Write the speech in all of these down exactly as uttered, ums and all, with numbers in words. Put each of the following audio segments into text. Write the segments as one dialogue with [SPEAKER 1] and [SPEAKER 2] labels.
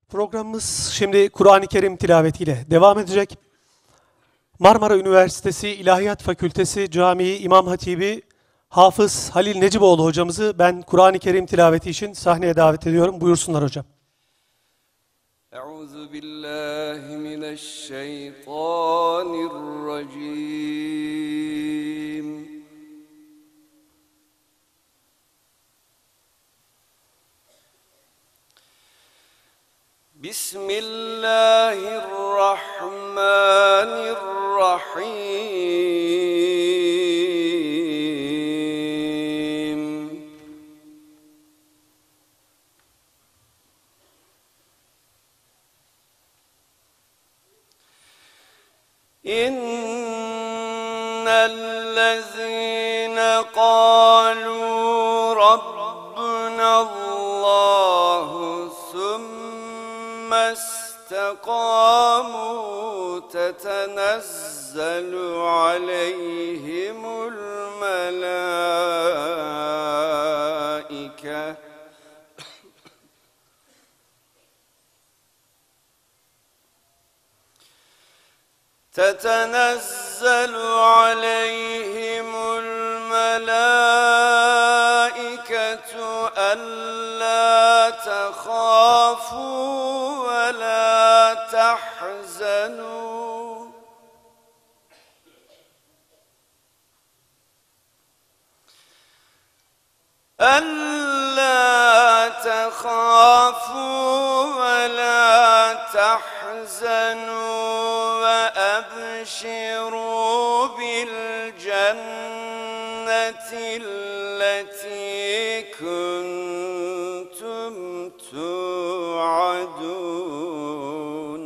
[SPEAKER 1] Programımız şimdi Kur'an-ı Kerim tilavetiyle devam edecek. Marmara Üniversitesi İlahiyat Fakültesi Camii İmam Hatibi Hafız Halil Neciboğlu hocamızı ben Kur'an-ı Kerim tilaveti için sahneye davet ediyorum. Buyursunlar hocam.
[SPEAKER 2] Euzu billahi mineşşeytanirracim. Bismillahirrahmanirrahim. İnnellezîne kâlû Rabbunallâhu sümme istekâmû tetenezzelu aleyhimul melâike تتنزل عليهم الملائكة ألا تخافوا ولا تحزنوا ألا تخافوا ولا تحزنوا وأبشروا بالجنة التي كنتم توعدون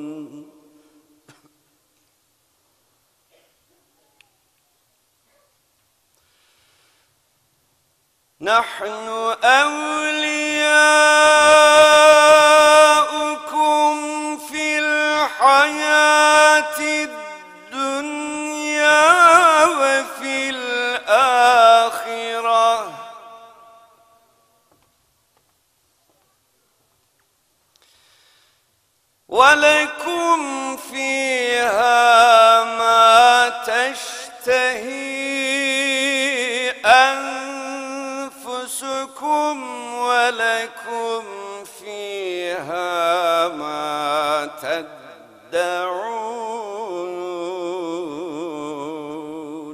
[SPEAKER 2] نحن أولياؤكم في الحياة الدنيا وفي الآخرة ولكم فيها ما تشتهي أنفسكم ولكم فيها ما تدعون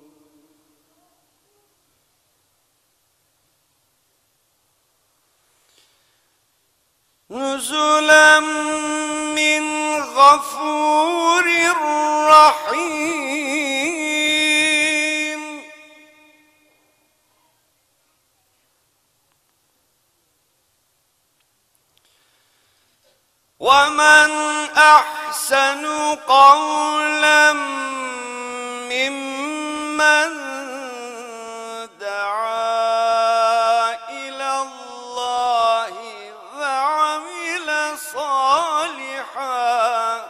[SPEAKER 2] نزلا من غفور رحيم ومن أحسن قولا ممن دعا إلى الله وعمل صالحا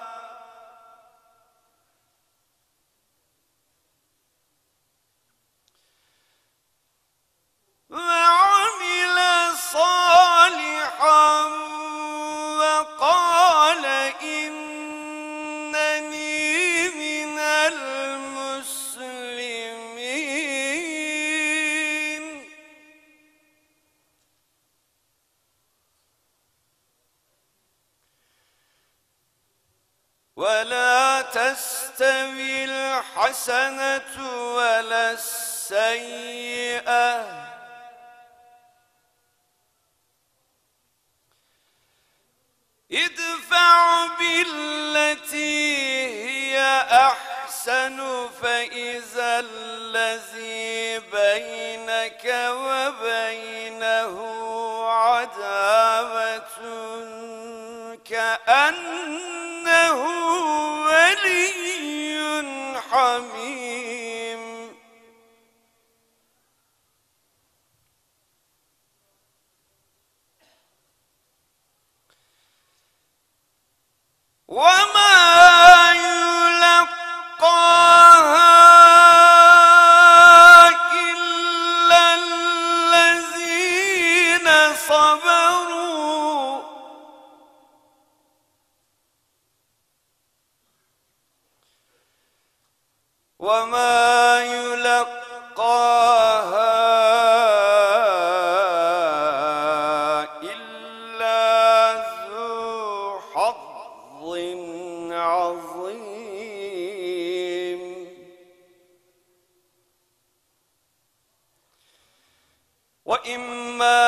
[SPEAKER 2] وعمل صالحا وقال إنني من المسلمين ولا تستوي الحسنة ولا السيئة ادفع بالتي هي أحسن فإذا الذي بينك وبينه عداوة كأنه ولي حميم وما يلقاها إلا الذين صبروا وما يلقاها إلا ذو حظ عظيم وإما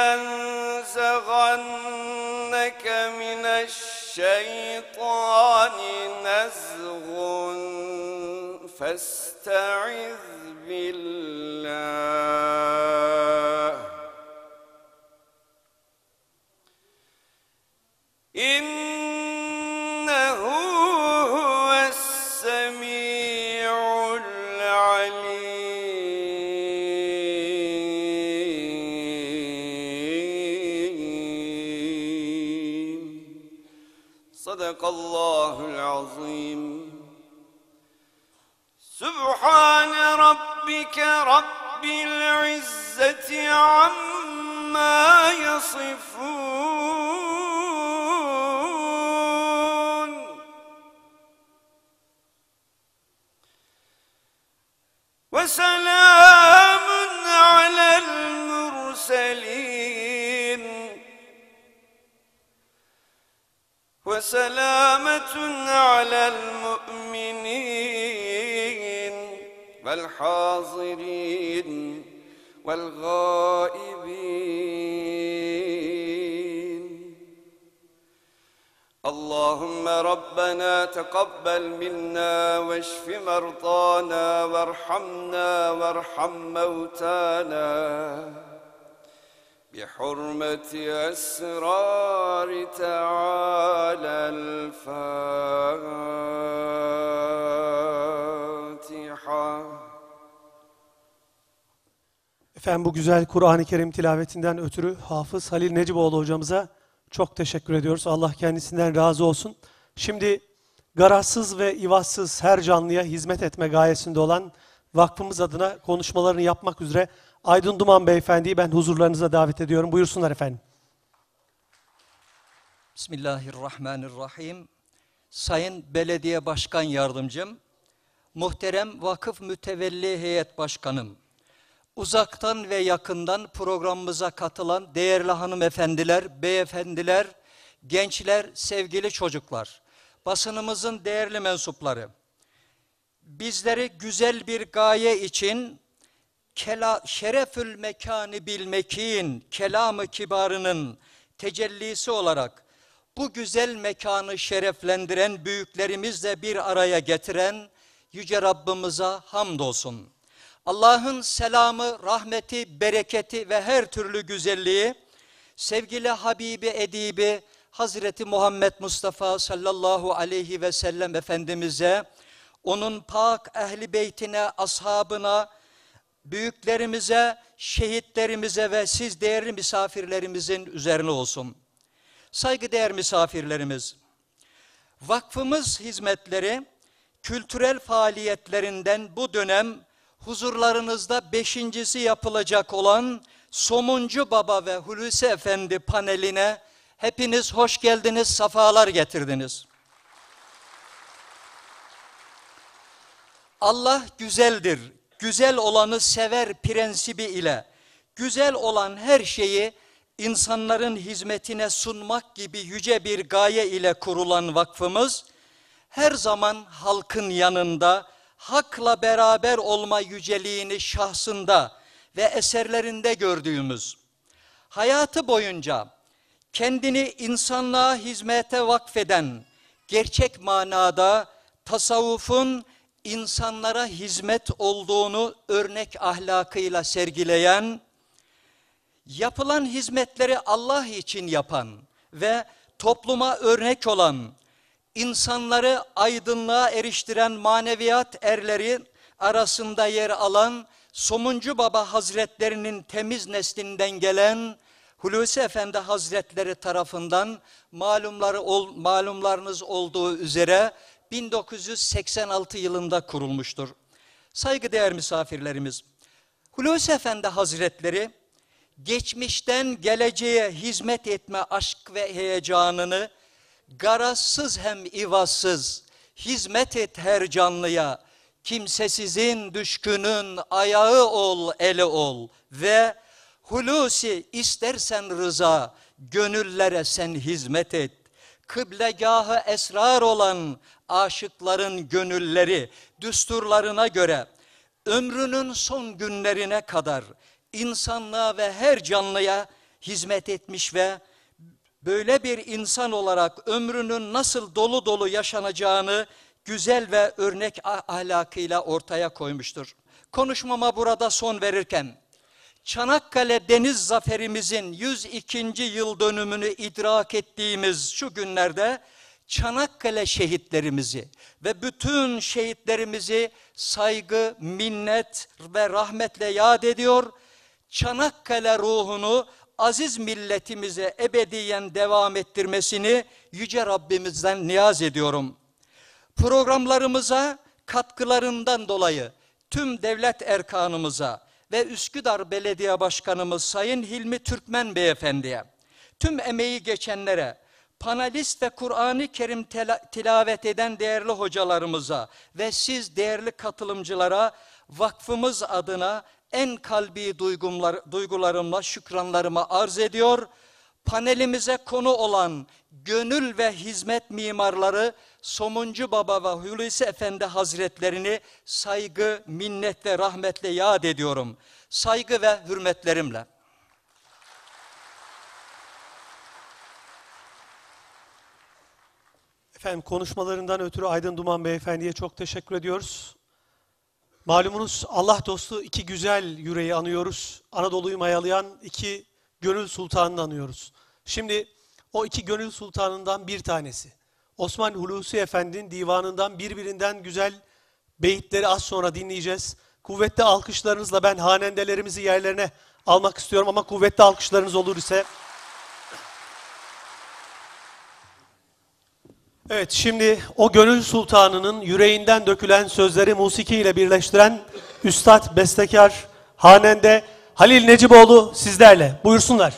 [SPEAKER 2] ينزغنك من الشيطان نزغ فاستعذ بالله إنه هو السميع العليم صدق الله العظيم سبحان ربك رب العزة عما يصفون وسلام على المرسلين وسلامة على المؤمنين والحاضرين والغائبين اللهم ربنا تقبل منا واشف مرضانا وارحمنا وارحم موتانا بحرمة أسرار تعالى الفاتحة.
[SPEAKER 1] Efendim bu güzel Kur'an-ı Kerim tilavetinden ötürü Hafız Halil Neciboğlu hocamıza çok teşekkür ediyoruz. Allah kendisinden razı olsun. Şimdi garazsız ve ivazsız her canlıya hizmet etme gayesinde olan vakfımız adına konuşmalarını yapmak üzere Aydın Duman Beyefendi'yi ben huzurlarınıza davet ediyorum. Buyursunlar efendim.
[SPEAKER 3] Bismillahirrahmanirrahim. Sayın Belediye Başkan Yardımcım, muhterem Vakıf Mütevelli Heyet Başkanım, uzaktan ve yakından programımıza katılan değerli hanımefendiler, beyefendiler, gençler, sevgili çocuklar, basınımızın değerli mensupları, bizleri güzel bir gaye için Kela, şerefül mekanı bil mekin, kelamı kibarının tecellisi olarak bu güzel mekanı şereflendiren büyüklerimizle bir araya getiren Yüce Rabbimize hamdolsun. Allah'ın selamı, rahmeti, bereketi ve her türlü güzelliği sevgili Habibi Edibi Hazreti Muhammed Mustafa sallallahu aleyhi ve sellem Efendimiz'e, onun pak ehli beytine, ashabına, büyüklerimize, şehitlerimize ve siz değerli misafirlerimizin üzerine olsun. Saygıdeğer misafirlerimiz, vakfımız hizmetleri, kültürel faaliyetlerinden bu dönem huzurlarınızda beşincisi yapılacak olan Somuncu Baba ve Hulusi Efendi paneline hepiniz hoş geldiniz, safalar getirdiniz. Allah güzeldir, güzel olanı sever prensibi ile güzel olan her şeyi insanların hizmetine sunmak gibi yüce bir gaye ile kurulan vakfımız, her zaman halkın yanında, hakla beraber olma yüceliğini şahsında ve eserlerinde gördüğümüz, hayatı boyunca kendini insanlığa hizmete vakfeden, gerçek manada tasavvufun insanlara hizmet olduğunu örnek ahlakıyla sergileyen, yapılan hizmetleri Allah için yapan ve topluma örnek olan, insanları aydınlığa eriştiren maneviyat erleri arasında yer alan Somuncu Baba Hazretlerinin temiz neslinden gelen Hulusi Efendi Hazretleri tarafından malumları ol, malumlarınız olduğu üzere bin dokuz yüz seksen altı yılında kurulmuştur. Saygıdeğer misafirlerimiz, Hulusi Efendi Hazretleri geçmişten geleceğe hizmet etme aşk ve heyecanını garazsız hem ivazsız hizmet et her canlıya kimsesizin düşkünün ayağı ol, eli ol ve hulusi istersen rıza, gönüllere sen hizmet et. Kıblegahı esrar olan aşıkların gönülleri düsturlarına göre ömrünün son günlerine kadar insanlığa ve her canlıya hizmet etmiş ve böyle bir insan olarak ömrünün nasıl dolu dolu yaşanacağını güzel ve örnek ahlakıyla ortaya koymuştur. Konuşmama burada son verirken, Çanakkale Deniz Zaferimizin yüz ikinci yıl dönümünü idrak ettiğimiz şu günlerde Çanakkale şehitlerimizi ve bütün şehitlerimizi saygı, minnet ve rahmetle yad ediyor. Çanakkale ruhunu aziz milletimize ebediyen devam ettirmesini Yüce Rabbimizden niyaz ediyorum. Programlarımıza katkılarından dolayı tüm devlet erkanımıza ve Üsküdar Belediye Başkanımız Sayın Hilmi Türkmen Beyefendi'ye, tüm emeği geçenlere, panelist ve Kur'an-ı Kerim tilavet eden değerli hocalarımıza ve siz değerli katılımcılara vakfımız adına en kalbi duygumlar, duygularımla şükranlarımı arz ediyor. Panelimize konu olan gönül ve hizmet mimarları Somuncu Baba ve Hulusi Efendi Hazretlerini saygı, minnet ve rahmetle yad ediyorum. Saygı ve hürmetlerimle.
[SPEAKER 1] Efendim konuşmalarından ötürü Aydın Duman Beyefendi'ye çok teşekkür ediyoruz. Malumunuz Allah dostu iki güzel yüreği anıyoruz. Anadolu'yu mayalayan iki gönül sultanını anıyoruz. Şimdi o iki gönül sultanından bir tanesi. Osman Hulusi Efendi'nin divanından birbirinden güzel beyitleri az sonra dinleyeceğiz. Kuvvetli alkışlarınızla ben hanendelerimizi yerlerine almak istiyorum ama kuvvetli alkışlarınız olur ise. Evet, şimdi o gönül sultanının yüreğinden dökülen sözleri musiki ile birleştiren üstad, bestekar, hanende Halil Neciboğlu sizlerle. Buyursunlar.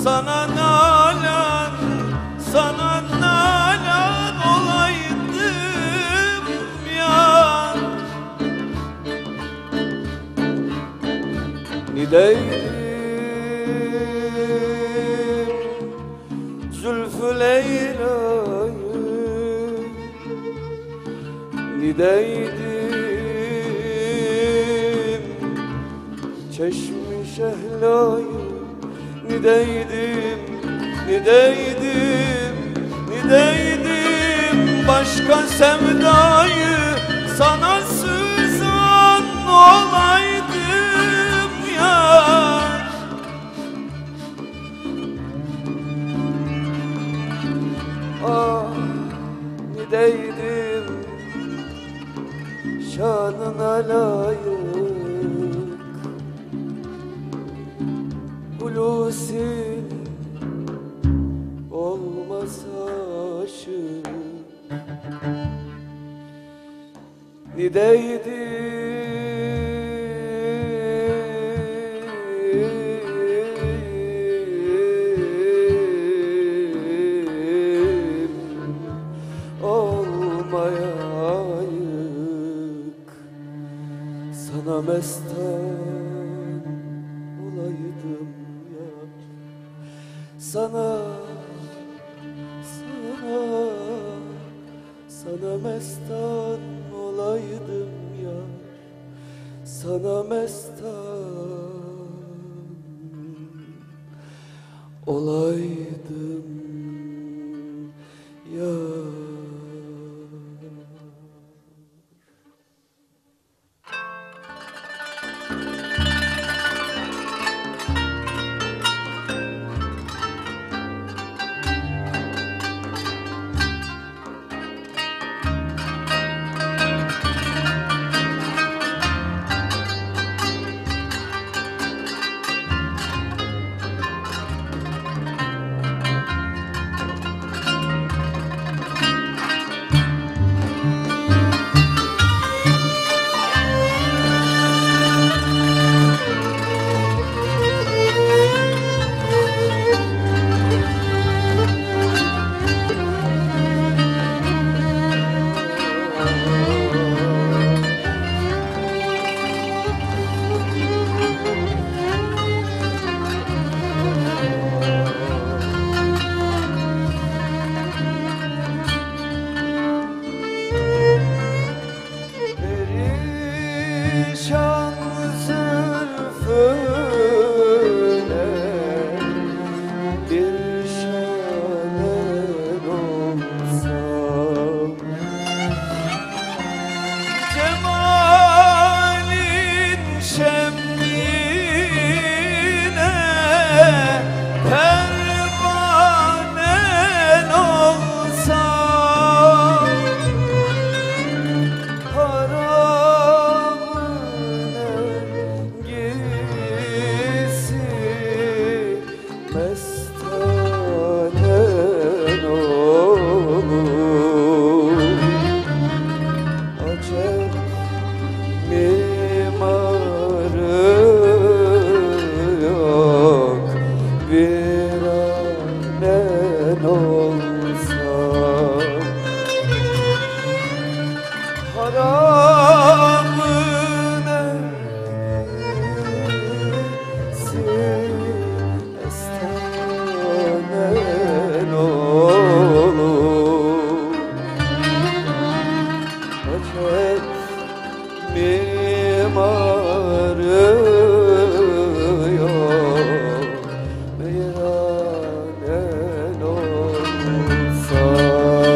[SPEAKER 2] sana nalan, sana nalan olaydım ya. Nideydim Zülfü Leyla'yı, nideydim Çeşmi Şehla'yı, nideydim, nideydim, nideydim başka sevdayı, sana sızan olaydım ya. Ah, nideydim şanına layık Hulusi olmasa aşık, nideydim olmayayık, sana mestan olaydım ya. Sana, sana, sana mestan olaydım ya. Sana mestan olaydım ya. Perişan zülfüne bir şanen olsam, cemalin şemline pervanen olsam, mestanen olur. Acep mimarı yok, viranen olsam, haramın evlisi estanen olur. Acep mimarı yok, viranen olsam.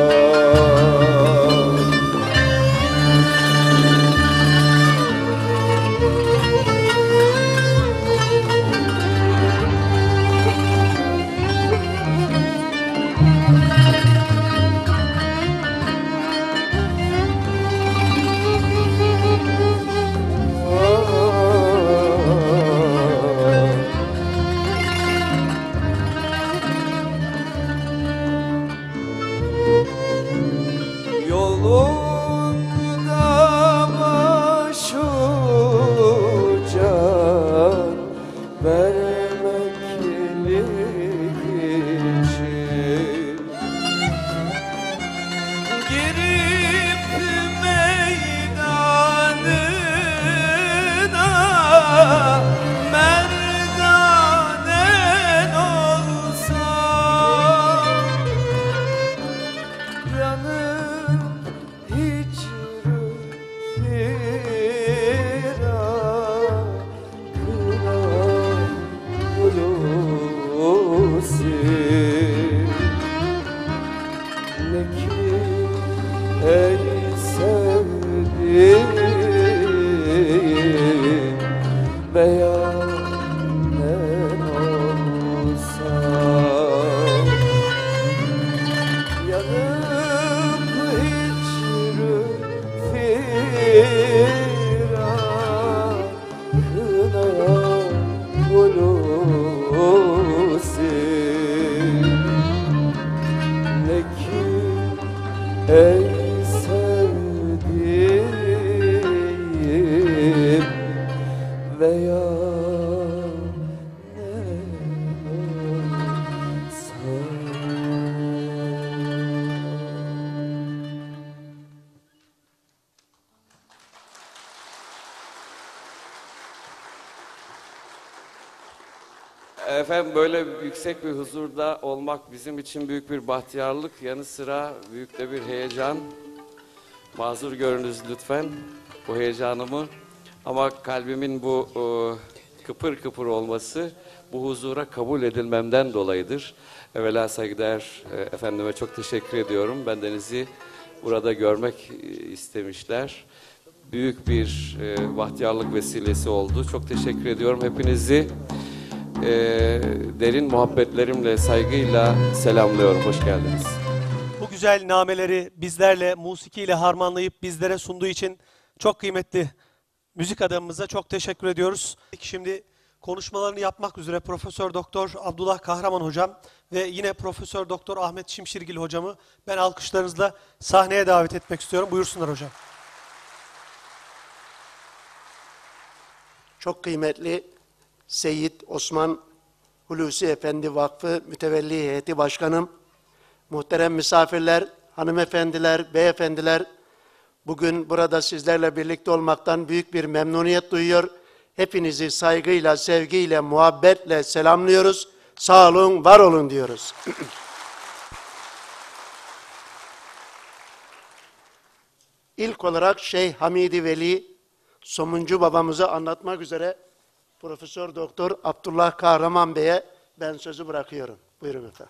[SPEAKER 2] Yolunda başuca vermek Efendim böyle yüksek bir huzurda olmak bizim için büyük bir bahtiyarlık. Yanı sıra büyük de bir heyecan. Mazur görünüz lütfen bu heyecanımı. Ama kalbimin bu e, kıpır kıpır olması bu huzura kabul edilmemden dolayıdır. Evvela saygıdeğer e, efendime çok teşekkür ediyorum. Bendenizi burada görmek e, istemişler. Büyük bir e, bahtiyarlık vesilesi oldu. Çok teşekkür ediyorum. Hepinizi e, derin muhabbetlerimle, saygıyla selamlıyorum. Hoş geldiniz.
[SPEAKER 1] Bu güzel nameleri bizlerle, musikiyle harmanlayıp bizlere sunduğu için çok kıymetli müzik adamımıza çok teşekkür ediyoruz. Şimdi konuşmalarını yapmak üzere Profesör Doktor Abdullah Kahraman hocam ve yine Profesör Doktor Ahmet Şimşirgil hocamı ben alkışlarınızla sahneye davet etmek istiyorum. Buyursunlar hocam.
[SPEAKER 4] Çok kıymetli Seyyid Osman Hulusi Efendi Vakfı Mütevelli Heyeti Başkanım, muhterem misafirler, hanımefendiler, beyefendiler, bugün burada sizlerle birlikte olmaktan büyük bir memnuniyet duyuyor. Hepinizi saygıyla, sevgiyle, muhabbetle selamlıyoruz. Sağ olun, var olun diyoruz. İlk olarak Şeyh Hamidi Veli Somuncu babamızı anlatmak üzere Profesör Doktor Abdullah Kahraman Bey'e ben sözü bırakıyorum. Buyurun efendim.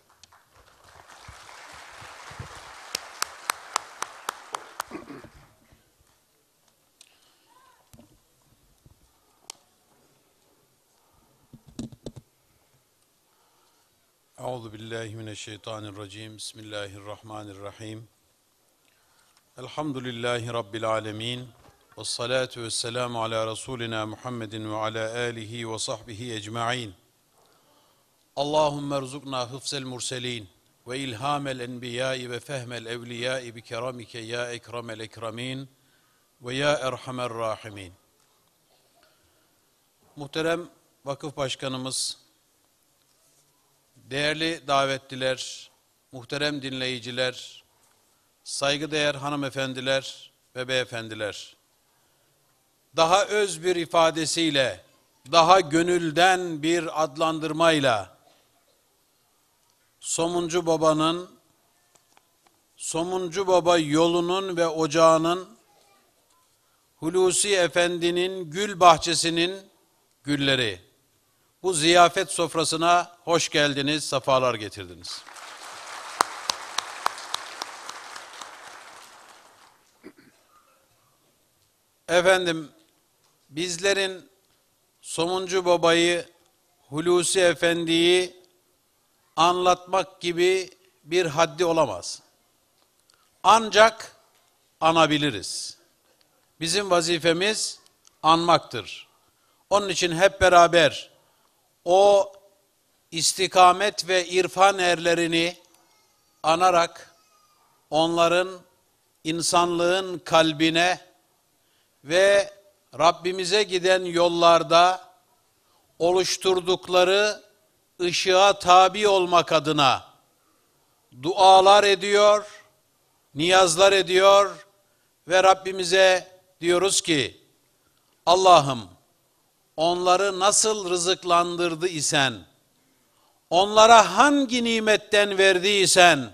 [SPEAKER 5] Euzu billahi mineşşeytanirracim. Bismillahirrahmanirrahim. Elhamdülillahi rabbil alamin. Ves salatu vesselamu ala rasulina Muhammedin ve ala alihi ve sahbihi ecmaîn. Allahumme erzukna hıfzel murselin ve ilhamel enbiyai ve fehmel evliyai bi keramike ya ekremel ekremin ve ya erhamer rahimin. Muhterem Vakıf Başkanımız, değerli davetliler, muhterem dinleyiciler, saygıdeğer hanımefendiler ve beyefendiler, daha öz bir ifadesiyle, daha gönülden bir adlandırmayla, Somuncu Baba'nın, Somuncu Baba yolunun ve ocağının, Hulusi Efendi'nin gül bahçesinin gülleri, bu ziyafet sofrasına hoş geldiniz, sefalar getirdiniz. Efendim, bizlerin Somuncu Baba'yı, Hulusi Efendi'yi anlatmak gibi bir haddi olamaz. Ancak anabiliriz. Bizim vazifemiz anmaktır. Onun için hep beraber o istikamet ve irfan erlerini anarak onların insanlığın kalbine ve Rabbimize giden yollarda oluşturdukları ışığa tabi olmak adına dualar ediyor, niyazlar ediyor ve Rabbimize diyoruz ki, Allah'ım onları nasıl rızıklandırdı isen, onlara hangi nimetten verdiysen,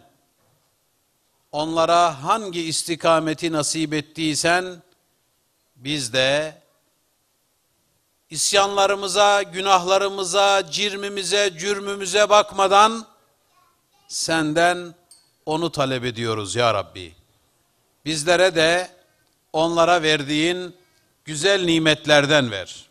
[SPEAKER 5] onlara hangi istikameti nasip ettiysen, biz de isyanlarımıza, günahlarımıza, cirmimize, cürmümüze bakmadan senden onu talep ediyoruz ya Rabbi. Bizlere de onlara verdiğin güzel nimetlerden ver.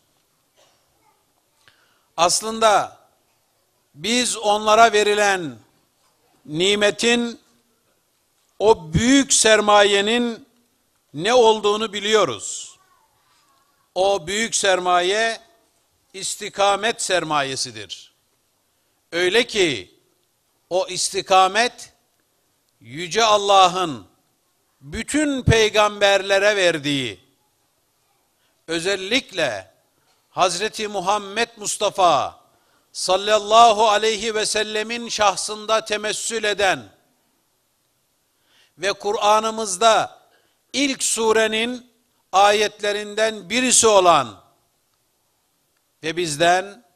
[SPEAKER 5] Aslında biz onlara verilen nimetin, o büyük sermayenin ne olduğunu biliyoruz. O büyük sermaye istikamet sermayesidir. Öyle ki o istikamet Yüce Allah'ın bütün peygamberlere verdiği, özellikle Hazreti Muhammed Mustafa sallallahu aleyhi ve sellemin şahsında temessül eden ve Kur'an'ımızda ilk surenin ayetlerinden birisi olan ve bizden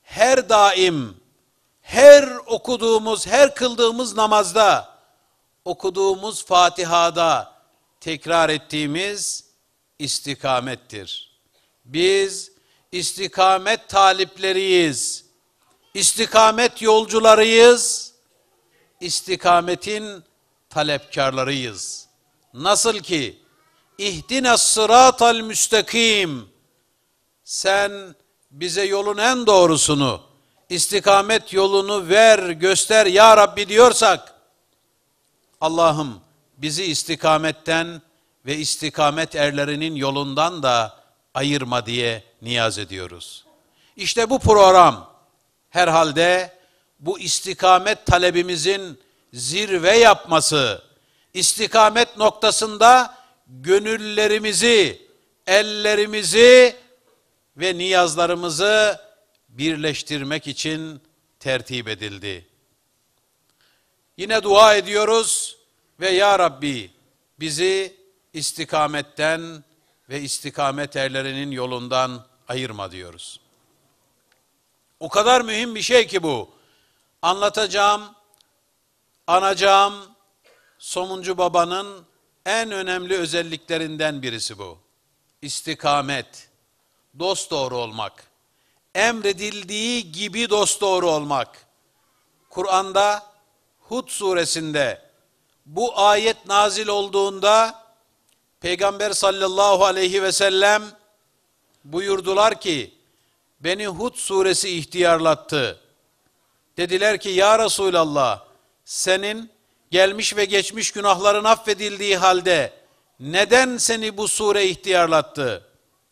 [SPEAKER 5] her daim, her okuduğumuz, her kıldığımız namazda, okuduğumuz Fatiha'da tekrar ettiğimiz istikamettir. Biz istikamet talipleriyiz, istikamet yolcularıyız, istikametin talepkarlarıyız. Nasıl ki İhdina sıratal müstakim, sen bize yolun en doğrusunu, istikamet yolunu ver, göster ya Rabbi diyorsak, Allah'ım bizi istikametten ve istikamet erlerinin yolundan da ayırma diye niyaz ediyoruz. İşte bu program herhalde bu istikamet talebimizin zirve yapması, istikamet noktasında gönüllerimizi, ellerimizi ve niyazlarımızı birleştirmek için tertip edildi. Yine dua ediyoruz ve ya Rabbi bizi istikametten ve istikamet erlerinin yolundan ayırma diyoruz. O kadar mühim bir şey ki bu. Anlatacağım, anacağım Somuncu Baba'nın en önemli özelliklerinden birisi bu. İstikamet, dosdoğru olmak, emredildiği gibi dosdoğru olmak. Kur'an'da Hud suresinde bu ayet nazil olduğunda Peygamber sallallahu aleyhi ve sellem buyurdular ki, beni Hud suresi ihtiyarlattı. Dediler ki ya Resulallah, senin gelmiş ve geçmiş günahların affedildiği halde neden seni bu sure ihtiyarlattı?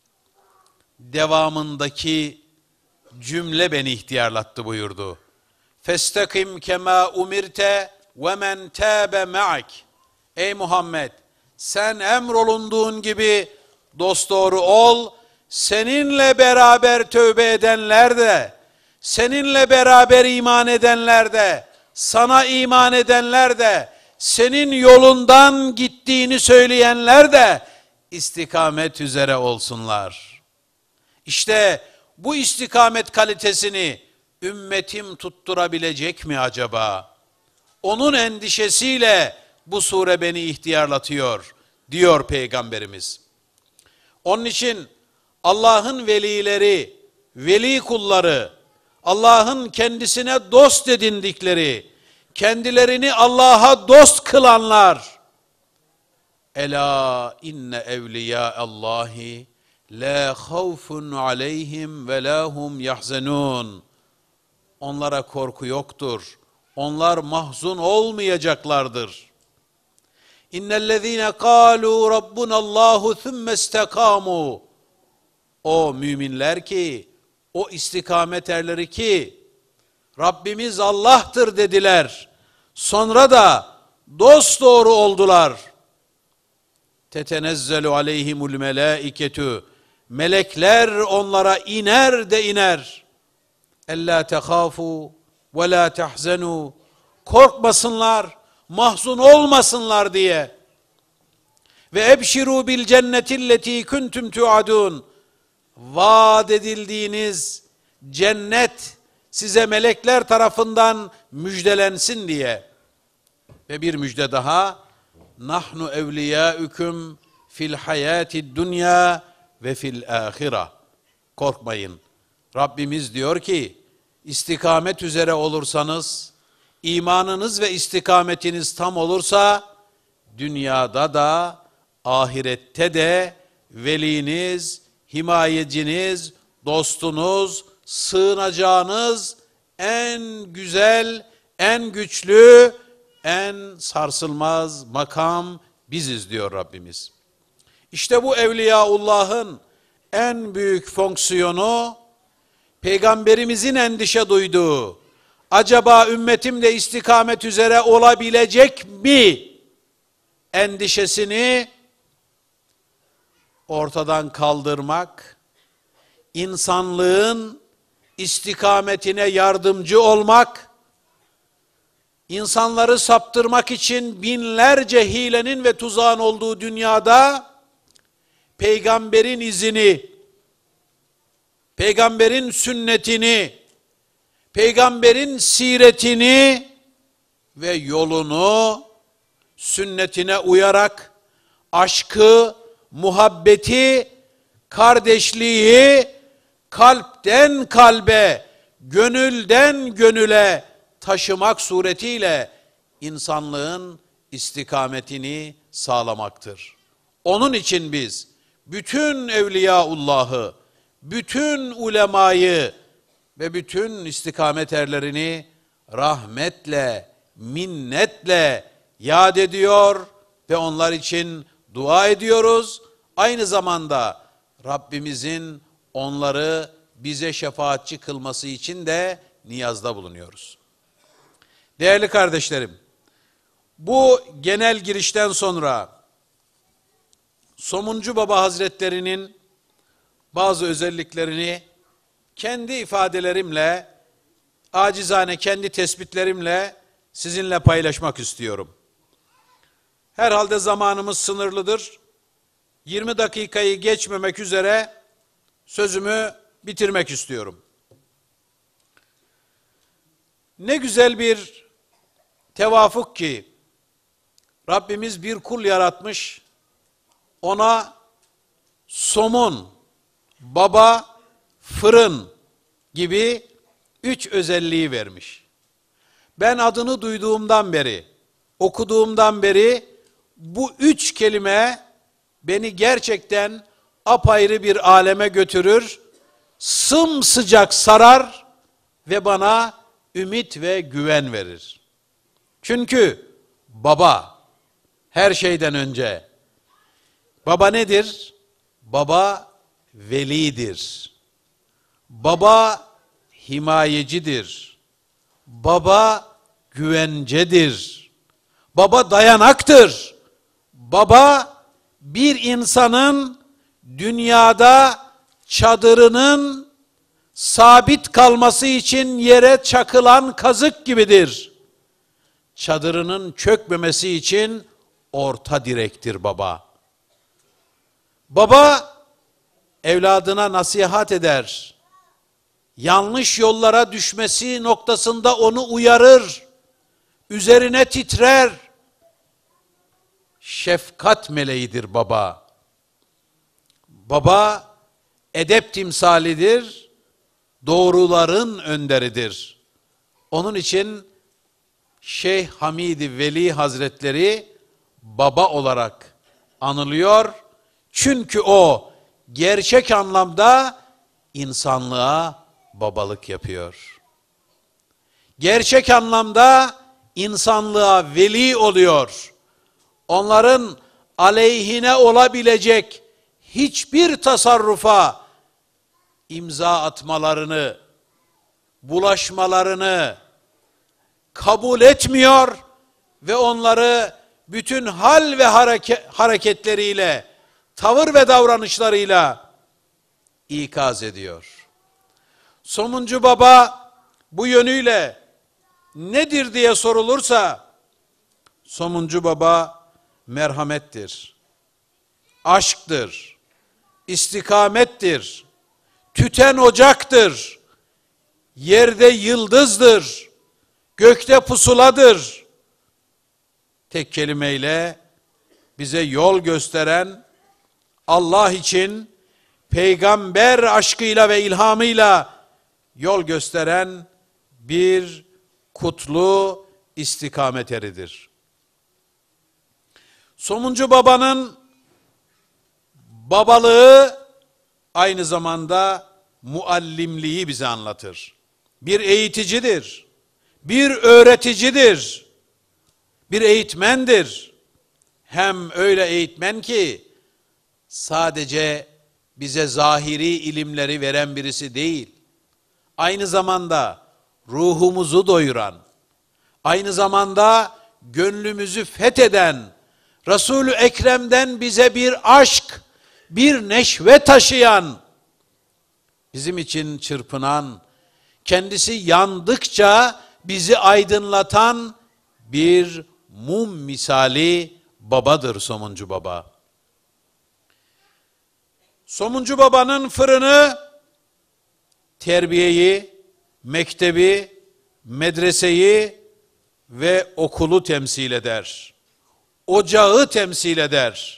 [SPEAKER 5] Devamındaki cümle beni ihtiyarlattı buyurdu. Festakim kema umirte ve men tâbe ma'ak. Ey Muhammed, sen emrolunduğun gibi dosdoğru ol, seninle beraber tövbe edenler de, seninle beraber iman edenler de, sana iman edenler de, senin yolundan gittiğini söyleyenler de istikamet üzere olsunlar. İşte bu istikamet kalitesini ümmetim tutturabilecek mi acaba? Onun endişesiyle bu sure beni ihtiyarlatıyor diyor Peygamberimiz. Onun için Allah'ın velileri, veli kulları, Allah'ın kendisine dost edindikleri, kendilerini Allah'a dost kılanlar, Ela inne evliya Allahi la havfun aleyhim ve la hum yahzenun. Onlara korku yoktur. Onlar mahzun olmayacaklardır. İnnellezîne kâlû rabbunallâhu thumme istekâmû. O müminler ki, o istikamet erleri ki, Rabbimiz Allah'tır dediler. Sonra da dosdoğru oldular. Tetenezzelu aleyhimul melâiketü. Melekler onlara iner de iner. Ellâ tehâfû ve lâ tehzenû. Korkmasınlar, mahzun olmasınlar diye. Ve ebşirû bil cennetilleti kuntum tuadun. Vaat edildiğiniz cennet size melekler tarafından müjdelensin diye. Ve bir müjde daha. Nahnu evliyâüküm fil hayâtid dünya ve fil âhira. Korkmayın. Rabbimiz diyor ki, istikamet üzere olursanız, imanınız ve istikametiniz tam olursa, dünyada da, ahirette de veliniz, himayeciniz, dostunuz, sığınacağınız en güzel, en güçlü, en sarsılmaz makam biziz diyor Rabbimiz. İşte bu Evliyaullah'ın en büyük fonksiyonu, Peygamberimizin endişe duyduğu, acaba ümmetim de istikamet üzere olabilecek mi endişesini ortadan kaldırmak, insanlığın istikametine yardımcı olmak, insanları saptırmak için binlerce hilenin ve tuzağın olduğu dünyada peygamberin izini, peygamberin sünnetini peygamberin siretini ve yolunu sünnetine uyarak aşkı, muhabbeti, kardeşliği kalpten kalbe, gönülden gönüle taşımak suretiyle insanlığın istikametini sağlamaktır. Onun için biz bütün Evliyaullah'ı, bütün ulemayı ve bütün istikamet erlerini rahmetle, minnetle yad ediyor ve onlar için dua ediyoruz. Aynı zamanda Rabbimizin onları bize şefaatçi kılması için de niyazda bulunuyoruz. Değerli kardeşlerim, bu genel girişten sonra Somuncu Baba Hazretleri'nin bazı özelliklerini kendi ifadelerimle, acizane kendi tespitlerimle sizinle paylaşmak istiyorum. Herhalde zamanımız sınırlıdır. yirmi dakikayı geçmemek üzere sözümü bitirmek istiyorum. Ne güzel bir tevafuk ki Rabbimiz bir kul yaratmış, ona somun, baba, fırın gibi üç özelliği vermiş. Ben adını duyduğumdan beri, okuduğumdan beri bu üç kelime beni gerçekten apayrı bir aleme götürür, sımsıcak sarar ve bana ümit ve güven verir. Çünkü baba her şeyden önce. Baba nedir? Baba velidir. Baba himayecidir. Baba güvencedir. Baba dayanaktır. Baba bir insanın dünyada çadırının sabit kalması için yere çakılan kazık gibidir. Çadırının çökmemesi için orta direktir baba. Baba evladına nasihat eder. Yanlış yollara düşmesi noktasında onu uyarır. Üzerine titrer. Şefkat meleğidir baba. Baba edep timsalidir. Doğruların önderidir. Onun için Şeyh Hamid-i Veli Hazretleri baba olarak anılıyor. Çünkü o gerçek anlamda insanlığa babalık yapıyor. Gerçek anlamda insanlığa veli oluyor. Onların aleyhine olabilecek hiçbir tasarrufa imza atmalarını, bulaşmalarını kabul etmiyor ve onları bütün hal ve hareke, hareketleriyle, tavır ve davranışlarıyla ikaz ediyor. Somuncu Baba bu yönüyle nedir diye sorulursa, Somuncu Baba merhamettir, aşktır, istikamettir, tüten ocaktır, yerde yıldızdır, gökte pusuladır. Tek kelimeyle bize yol gösteren, Allah için peygamber aşkıyla ve ilhamıyla yol gösteren bir kutlu istikamet eridir. Somuncu Baba'nın babalığı aynı zamanda muallimliği bize anlatır. Bir eğiticidir, bir öğreticidir, bir eğitmendir. Hem öyle eğitmen ki sadece bize zahiri ilimleri veren birisi değil, aynı zamanda ruhumuzu doyuran, aynı zamanda gönlümüzü fetheden, Resul-ü Ekrem'den bize bir aşk, bir neşve taşıyan, bizim için çırpınan, kendisi yandıkça bizi aydınlatan bir mum misali babadır Somuncu Baba. Somuncu Baba'nın fırını terbiyeyi, mektebi, medreseyi ve okulu temsil eder. Ocağı temsil eder.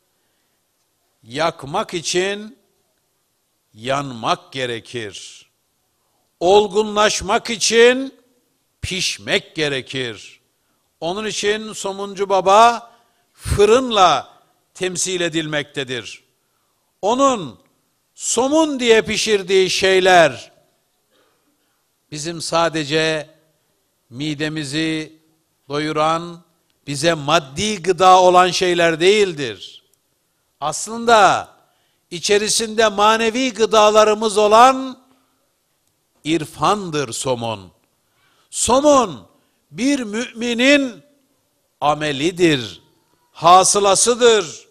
[SPEAKER 5] Yakmak için yanmak gerekir. Olgunlaşmak için pişmek gerekir. Onun için somuncu baba fırınla temsil edilmektedir. Onun somun diye pişirdiği şeyler bizim sadece midemizi doyuran, bize maddi gıda olan şeyler değildir. Aslında içerisinde manevi gıdalarımız olan irfandır somun. Somun bir müminin amelidir, hasılasıdır.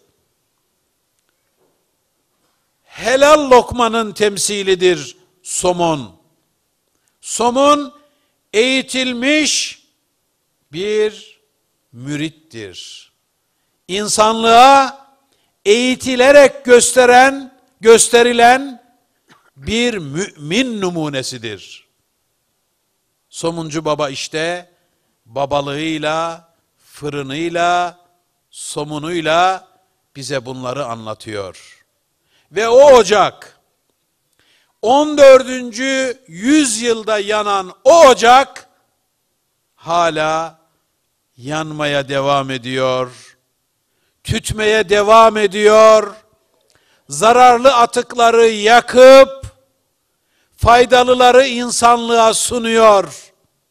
[SPEAKER 5] Helal lokmanın temsilidir somun. Somun eğitilmiş bir mürittir. İnsanlığa eğitilerek gösteren, gösterilen bir mümin numunesidir. Somuncu baba işte babalığıyla, fırınıyla, somunuyla bize bunları anlatıyor. Ve o ocak, on dördüncü yüzyılda yanan o ocak hala yanmaya devam ediyor, tütmeye devam ediyor, zararlı atıkları yakıp faydalıları insanlığa sunuyor.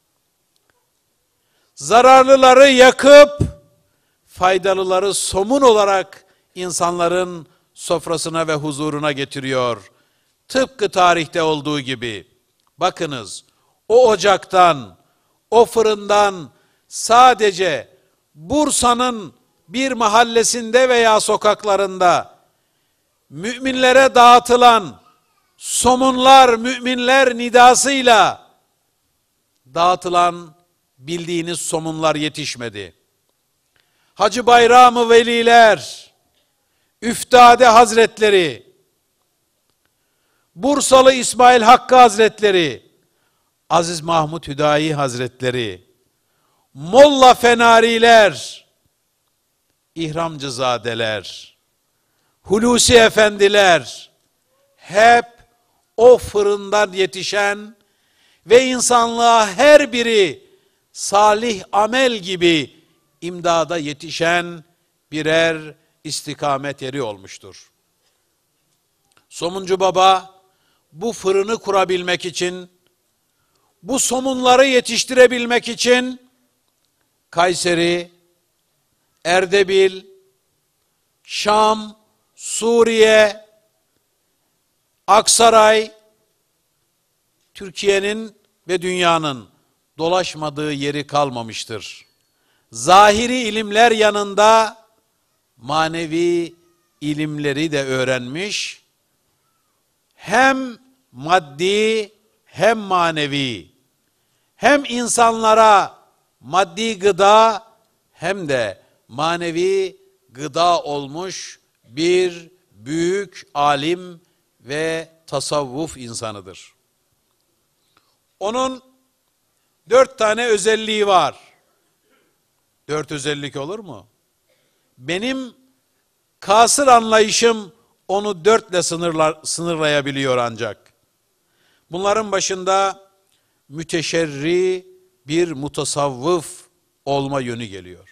[SPEAKER 5] Zararlıları yakıp faydalıları somun olarak insanların sofrasına ve huzuruna getiriyor. Tıpkı tarihte olduğu gibi. Bakınız, o ocaktan, o fırından sadece Bursa'nın bir mahallesinde veya sokaklarında müminlere dağıtılan somunlar, müminler nidasıyla dağıtılan bildiğiniz somunlar yetişmedi. Hacı Bayram-ı Veliler, Üftade Hazretleri, Bursalı İsmail Hakkı Hazretleri, Aziz Mahmud Hüdayi Hazretleri, Molla Fenariler, İhramcızadeler, Hulusi Efendiler, hep o fırından yetişen ve insanlığa her biri salih amel gibi imdada yetişen birer istikamet eri olmuştur. Somuncu baba bu fırını kurabilmek için, bu somunları yetiştirebilmek için Kayseri, Erdebil, Şam, Suriye, Aksaray, Türkiye'nin ve dünyanın dolaşmadığı yeri kalmamıştır. Zahiri ilimler yanında manevi ilimleri de öğrenmiş, hem maddi hem manevi, hem insanlara maddi gıda hem de manevi gıda olmuş bir büyük alim ve tasavvuf insanıdır. Onun dört tane özelliği var. Dört özellik olur mu? Benim kasır anlayışım onu dörtle sınırlar, sınırlayabiliyor ancak. Bunların başında müteşerri bir mutasavvıf olma yönü geliyor.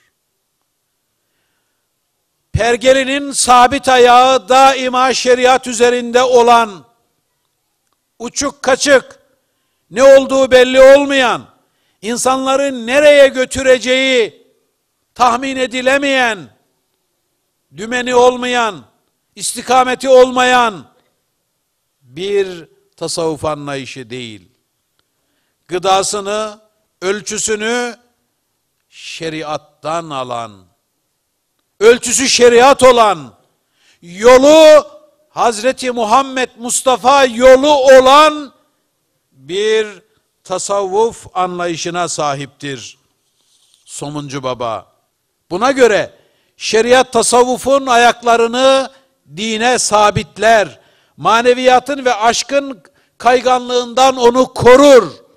[SPEAKER 5] Pergelinin sabit ayağı daima şeriat üzerinde olan, uçuk kaçık, ne olduğu belli olmayan, insanları nereye götüreceği tahmin edilemeyen, dümeni olmayan, istikameti olmayan bir tasavvuf anlayışı değil. Gıdasını, ölçüsünü şeriattan alan, ölçüsü şeriat olan, yolu Hazreti Muhammed Mustafa yolu olan bir tasavvuf anlayışına sahiptir Somuncu Baba. Buna göre şeriat tasavvufun ayaklarını dine sabitler, maneviyatın ve aşkın kayganlığından onu korur.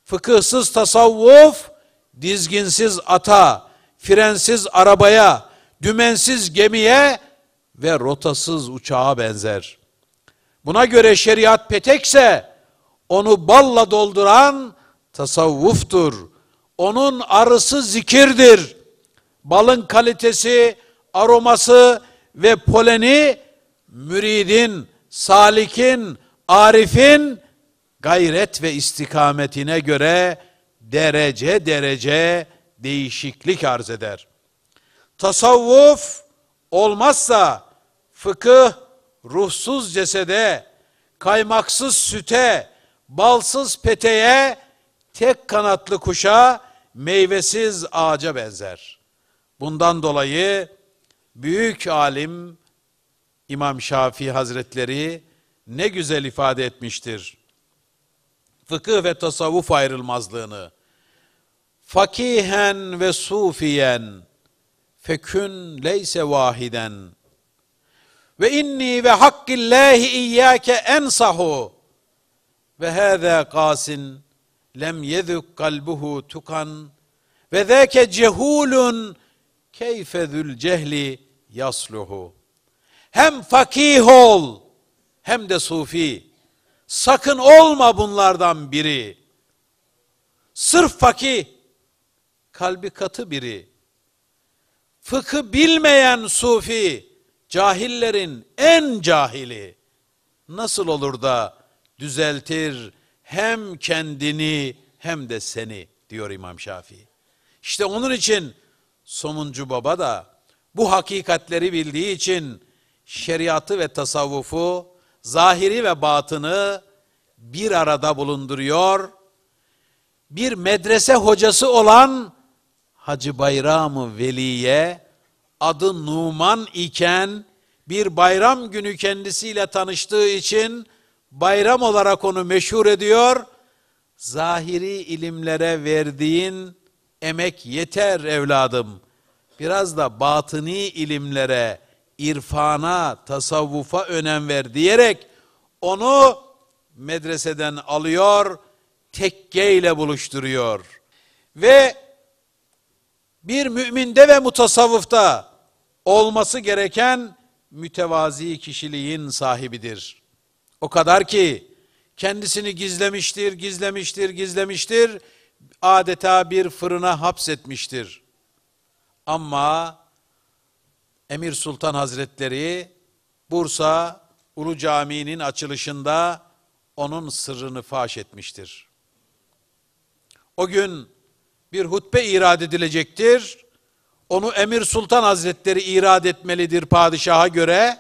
[SPEAKER 5] Fıkıhsız tasavvuf, dizginsiz ata, frensiz arabaya, dümensiz gemiye ve rotasız uçağa benzer. Buna göre şeriat petekse, onu balla dolduran tasavvuftur. Onun arısı zikirdir. Balın kalitesi, aroması ve poleni, müridin, salikin, arifin gayret ve istikametine göre derece derece değişiklik arz eder. Tasavvuf olmazsa fıkıh ruhsuz cesede, kaymaksız süte, balsız peteğe, tek kanatlı kuşa, meyvesiz ağaca benzer. Bundan dolayı büyük alim İmam Şafii Hazretleri ne güzel ifade etmiştir. Fıkıh ve tasavvuf ayrılmazlığını. Fakihen ve sufiyen fekün leyse vahiden ve inni ve hakkillahi iyyake ensahu ve hâzâ kâsin lem yezuk kalbuhu tukan ve zâke cehûlun keyfe zül cehli yasluhu. Hem fakih ol hem de sufi. Sakın olma bunlardan biri. Sırf fakih, kalbi katı biri. Fıkı bilmeyen sufi, cahillerin en cahili. Nasıl olur da düzeltir hem kendini hem de seni diyor İmam Şafii. İşte onun için Somuncu Baba da bu hakikatleri bildiği için şeriatı ve tasavvufu, zahiri ve batını bir arada bulunduruyor. Bir medrese hocası olan Hacı Bayram-ı Veli'ye adı Numan iken bir bayram günü kendisiyle tanıştığı için bayram olarak onu meşhur ediyor. Zahiri ilimlere verdiğin emek yeter evladım. Biraz da batıni ilimlere, irfana, tasavvufa önem ver diyerek onu medreseden alıyor, tekkeyle buluşturuyor. Ve bir müminde ve mutasavvıfta olması gereken mütevazi kişiliğin sahibidir. O kadar ki kendisini gizlemiştir, gizlemiştir, gizlemiştir, adeta bir fırına hapsetmiştir. Ama Emir Sultan Hazretleri Bursa Ulu Camii'nin açılışında onun sırrını faş etmiştir. O gün bir hutbe irad edilecektir. Onu Emir Sultan Hazretleri irad etmelidir padişaha göre.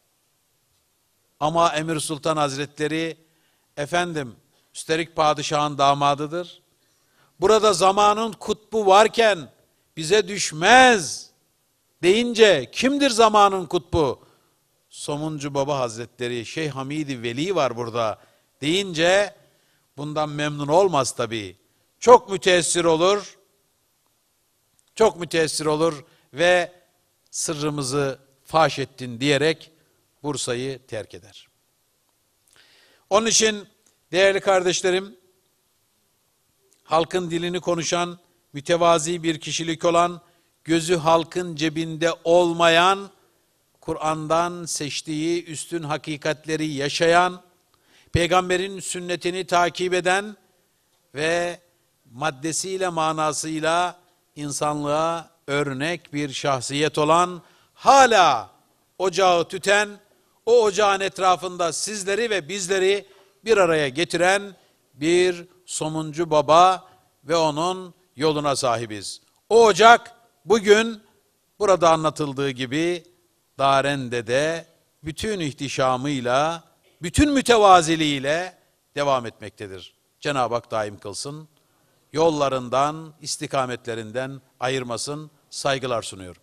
[SPEAKER 5] Ama Emir Sultan Hazretleri, efendim, üstelik padişahın damadıdır. Burada zamanın kutbu varken bize düşmez deyince, kimdir zamanın kutbu? Somuncu Baba Hazretleri, Şeyh Hamid-i Veli var burada deyince, bundan memnun olmaz tabii. Çok müteessir olur, çok müteessir olur ve sırrımızı faş ettin diyerek Bursa'yı terk eder. Onun için değerli kardeşlerim, halkın dilini konuşan, mütevazi bir kişilik olan, gözü halkın cebinde olmayan, Kur'an'dan seçtiği üstün hakikatleri yaşayan, peygamberin sünnetini takip eden ve maddesiyle manasıyla insanlığa örnek bir şahsiyet olan, hala ocağı tüten, o ocağın etrafında sizleri ve bizleri bir araya getiren bir Somuncu Baba ve onun yoluna sahibiz. O ocak bugün burada anlatıldığı gibi Darende'de bütün ihtişamıyla, bütün mütevaziliğiyle devam etmektedir. Cenab-ı Hak daim kılsın, yollarından, istikametlerinden ayırmasın, saygılar sunuyorum.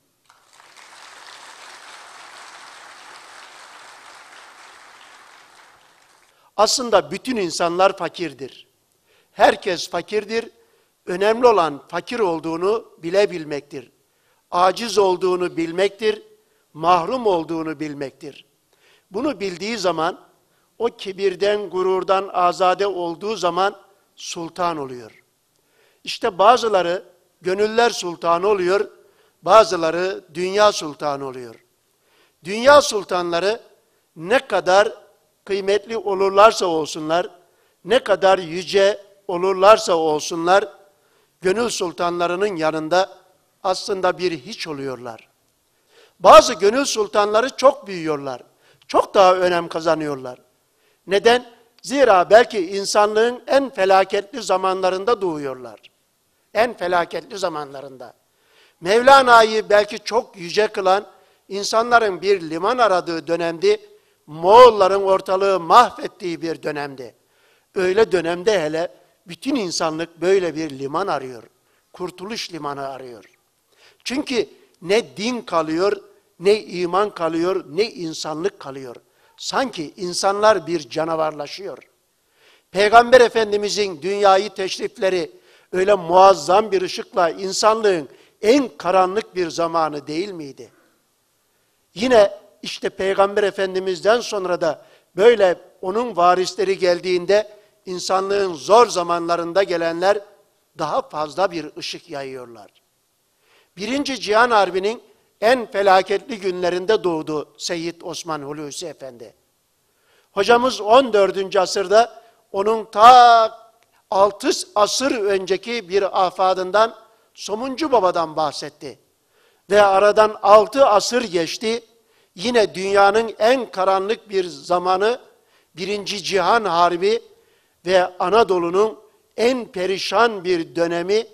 [SPEAKER 4] Aslında bütün insanlar fakirdir. Herkes fakirdir. Önemli olan fakir olduğunu bilebilmektir. Aciz olduğunu bilmektir. Mahrum olduğunu bilmektir. Bunu bildiği zaman, o kibirden, gururdan azade olduğu zaman sultan oluyor. İşte bazıları gönüller sultanı oluyor, bazıları dünya sultanı oluyor. Dünya sultanları ne kadar kıymetli olurlarsa olsunlar, ne kadar yüce olurlarsa olsunlar, gönül sultanlarının yanında aslında bir hiç oluyorlar. Bazı gönül sultanları çok büyüyorlar, çok daha önem kazanıyorlar. Neden? Zira belki insanlığın en felaketli zamanlarında doğuyorlar. En felaketli zamanlarında. Mevlana'yı belki çok yüce kılan, insanların bir liman aradığı dönemdi, Moğolların ortalığı mahvettiği bir dönemdi. Öyle dönemde hele bütün insanlık böyle bir liman arıyor. Kurtuluş limanı arıyor. Çünkü ne din kalıyor, ne iman kalıyor, ne insanlık kalıyor. Sanki insanlar bir canavarlaşıyor. Peygamber Efendimizin dünyayı teşrifleri öyle muazzam bir ışıkla insanlığın en karanlık bir zamanı değil miydi? Yine işte Peygamber Efendimiz'den sonra da böyle onun varisleri geldiğinde insanlığın zor zamanlarında gelenler daha fazla bir ışık yayıyorlar. Birinci Cihan Harbi'nin en felaketli günlerinde doğdu Seyyid Osman Hulusi Efendi. Hocamız on dördüncü asırda onun ta altı asır önceki bir afadından Somuncu Baba'dan bahsetti. Ve aradan altı asır geçti. Yine dünyanın en karanlık bir zamanı Birinci Cihan Harbi ve Anadolu'nun en perişan bir dönemi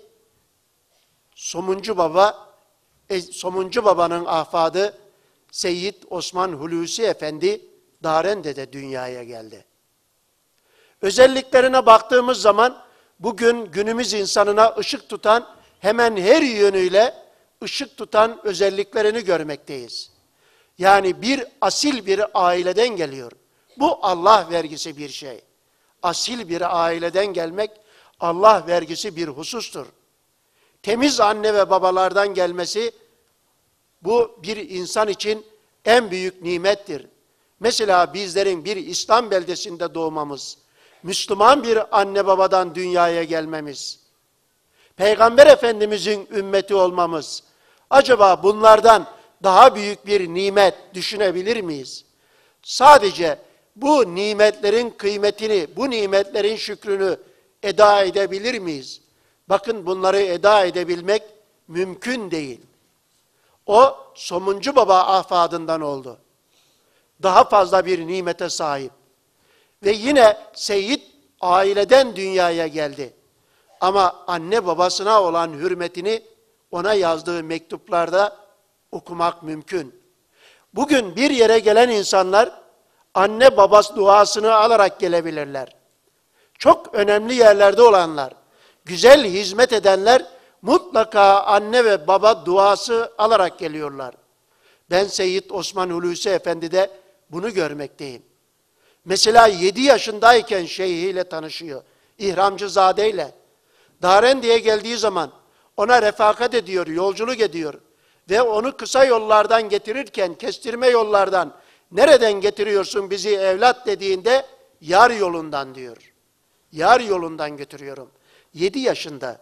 [SPEAKER 4] Somuncu Baba, Somuncu Baba'nın afadı Seyyid Osman Hulusi Efendi Darende'de dünyaya geldi. Özelliklerine baktığımız zaman bugün günümüz insanına ışık tutan, hemen her yönüyle ışık tutan özelliklerini görmekteyiz. Yani bir asil bir aileden geliyor. Bu Allah vergisi bir şey. Asil bir aileden gelmek Allah vergisi bir husustur. Temiz anne ve babalardan gelmesi bu bir insan için en büyük nimettir. Mesela bizlerin bir İslam beldesinde doğmamız, Müslüman bir anne babadan dünyaya gelmemiz, Peygamber Efendimizin ümmeti olmamız, acaba bunlardan daha büyük bir nimet düşünebilir miyiz? Sadece bu nimetlerin kıymetini, bu nimetlerin şükrünü eda edebilir miyiz? Bakın bunları eda edebilmek mümkün değil. O Somuncu Baba afadından oldu. Daha fazla bir nimete sahip. Ve yine Seyyid aileden dünyaya geldi. Ama anne babasına olan hürmetini ona yazdığı mektuplarda okumak mümkün. Bugün bir yere gelen insanlar anne babası duasını alarak gelebilirler. Çok önemli yerlerde olanlar, güzel hizmet edenler mutlaka anne ve baba duası alarak geliyorlar. Ben Seyyid Osman Hulusi Efendi'de bunu görmekteyim. Mesela yedi yaşındayken şeyhiyle tanışıyor, İhramcızade ile. Darende'ye geldiği zaman ona refakat ediyor, yolculuk ediyor. Ve onu kısa yollardan getirirken, kestirme yollardan, nereden getiriyorsun bizi evlat dediğinde, yar yolundan diyor. Yar yolundan götürüyorum. Yedi yaşında.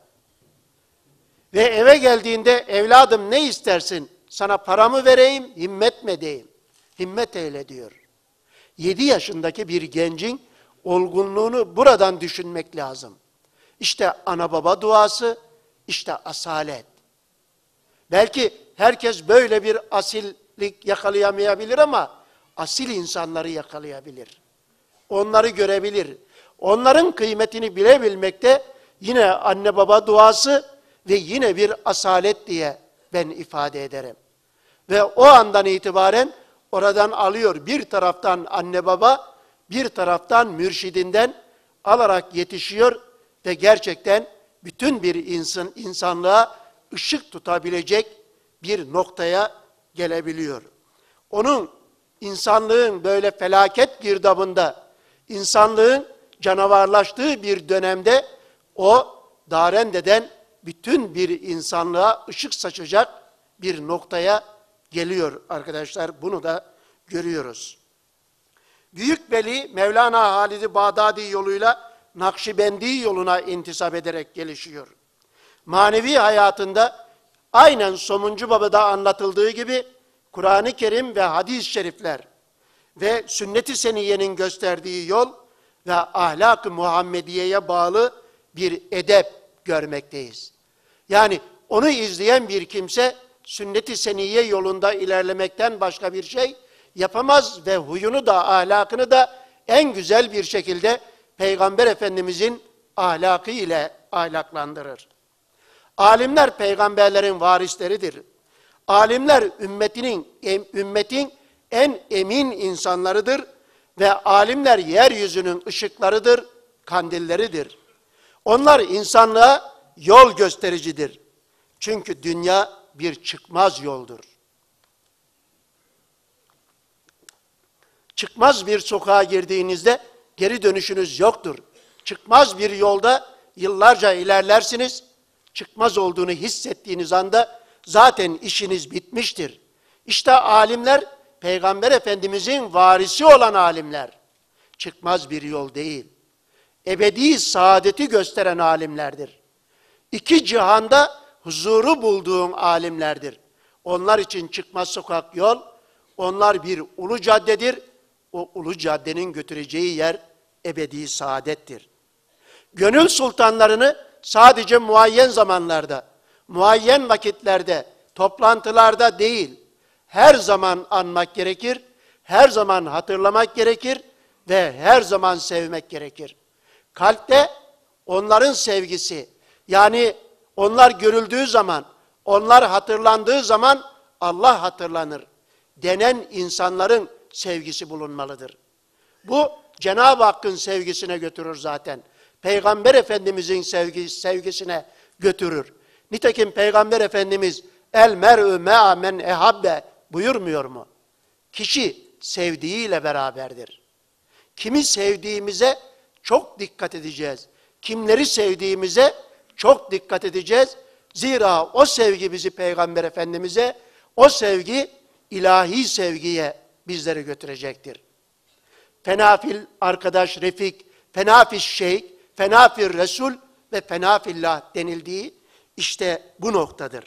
[SPEAKER 4] Ve eve geldiğinde, evladım ne istersin? Sana para mı vereyim, himmet mi edeyim? Himmet eyle diyor. Yedi yaşındaki bir gencin olgunluğunu buradan düşünmek lazım. İşte ana baba duası, işte asalet. Belki herkes böyle bir asillik yakalayamayabilir ama asil insanları yakalayabilir. Onları görebilir. Onların kıymetini bilebilmekte yine anne baba duası ve yine bir asalet diye ben ifade ederim. Ve o andan itibaren oradan alıyor, bir taraftan anne baba, bir taraftan mürşidinden alarak yetişiyor ve gerçekten bütün bir insan insanlığa ışık tutabilecek bir noktaya gelebiliyor. Onun insanlığın böyle felaket girdabında, insanlığın canavarlaştığı bir dönemde o Darende'den bütün bir insanlığa ışık saçacak bir noktaya geliyor arkadaşlar. Bunu da görüyoruz. Büyük Veli Mevlana Halid-i Bağdadi yoluyla Nakşibendi yoluna intisap ederek gelişiyor. manevi hayatında aynen Somuncu Baba'da anlatıldığı gibi Kur'an-ı Kerim ve hadis-i şerifler ve sünnet-i seniyyenin gösterdiği yol ve ahlak-ı Muhammediye'ye bağlı bir edep görmekteyiz. Yani onu izleyen bir kimse sünnet-i seniyye yolunda ilerlemekten başka bir şey yapamaz ve huyunu da ahlakını da en güzel bir şekilde Peygamber Efendimizin ahlakı ile ahlaklandırır. Alimler peygamberlerin varisleridir. Alimler ümmetinin ümmetin en emin insanlarıdır ve alimler yeryüzünün ışıklarıdır, kandilleridir. Onlar insanlığa yol göstericidir. Çünkü dünya bir çıkmaz yoldur. Çıkmaz bir sokağa girdiğinizde geri dönüşünüz yoktur. Çıkmaz bir yolda yıllarca ilerlersiniz. Çıkmaz olduğunu hissettiğiniz anda zaten işiniz bitmiştir. İşte alimler, Peygamber Efendimizin varisi olan alimler. Çıkmaz bir yol değil. Ebedi saadeti gösteren alimlerdir. İki cihanda huzuru bulduğun alimlerdir. Onlar için çıkmaz sokak yol, onlar bir ulu caddedir. O ulu caddenin götüreceği yer ebedi saadettir. Gönül sultanlarını sadece muayyen zamanlarda, muayyen vakitlerde, toplantılarda değil, her zaman anmak gerekir, her zaman hatırlamak gerekir ve her zaman sevmek gerekir. Kalpte onların sevgisi, yani onlar görüldüğü zaman, onlar hatırlandığı zaman Allah hatırlanır denen insanların sevgisi bulunmalıdır. Bu Cenab-ı Hakk'ın sevgisine götürür zaten. Peygamber Efendimizin sevgi, sevgisine götürür. Nitekim Peygamber Efendimiz el mer'ü me'a men ehabbe buyurmuyor mu? Kişi sevdiğiyle beraberdir. Kimi sevdiğimize çok dikkat edeceğiz. Kimleri sevdiğimize çok dikkat edeceğiz. Zira o sevgi bizi Peygamber Efendimiz'e, o sevgi ilahi sevgiye bizleri götürecektir. Fenafil arkadaş, refik, fenafil şeyh, fenafil Resul ve fenafillah denildiği işte bu noktadır.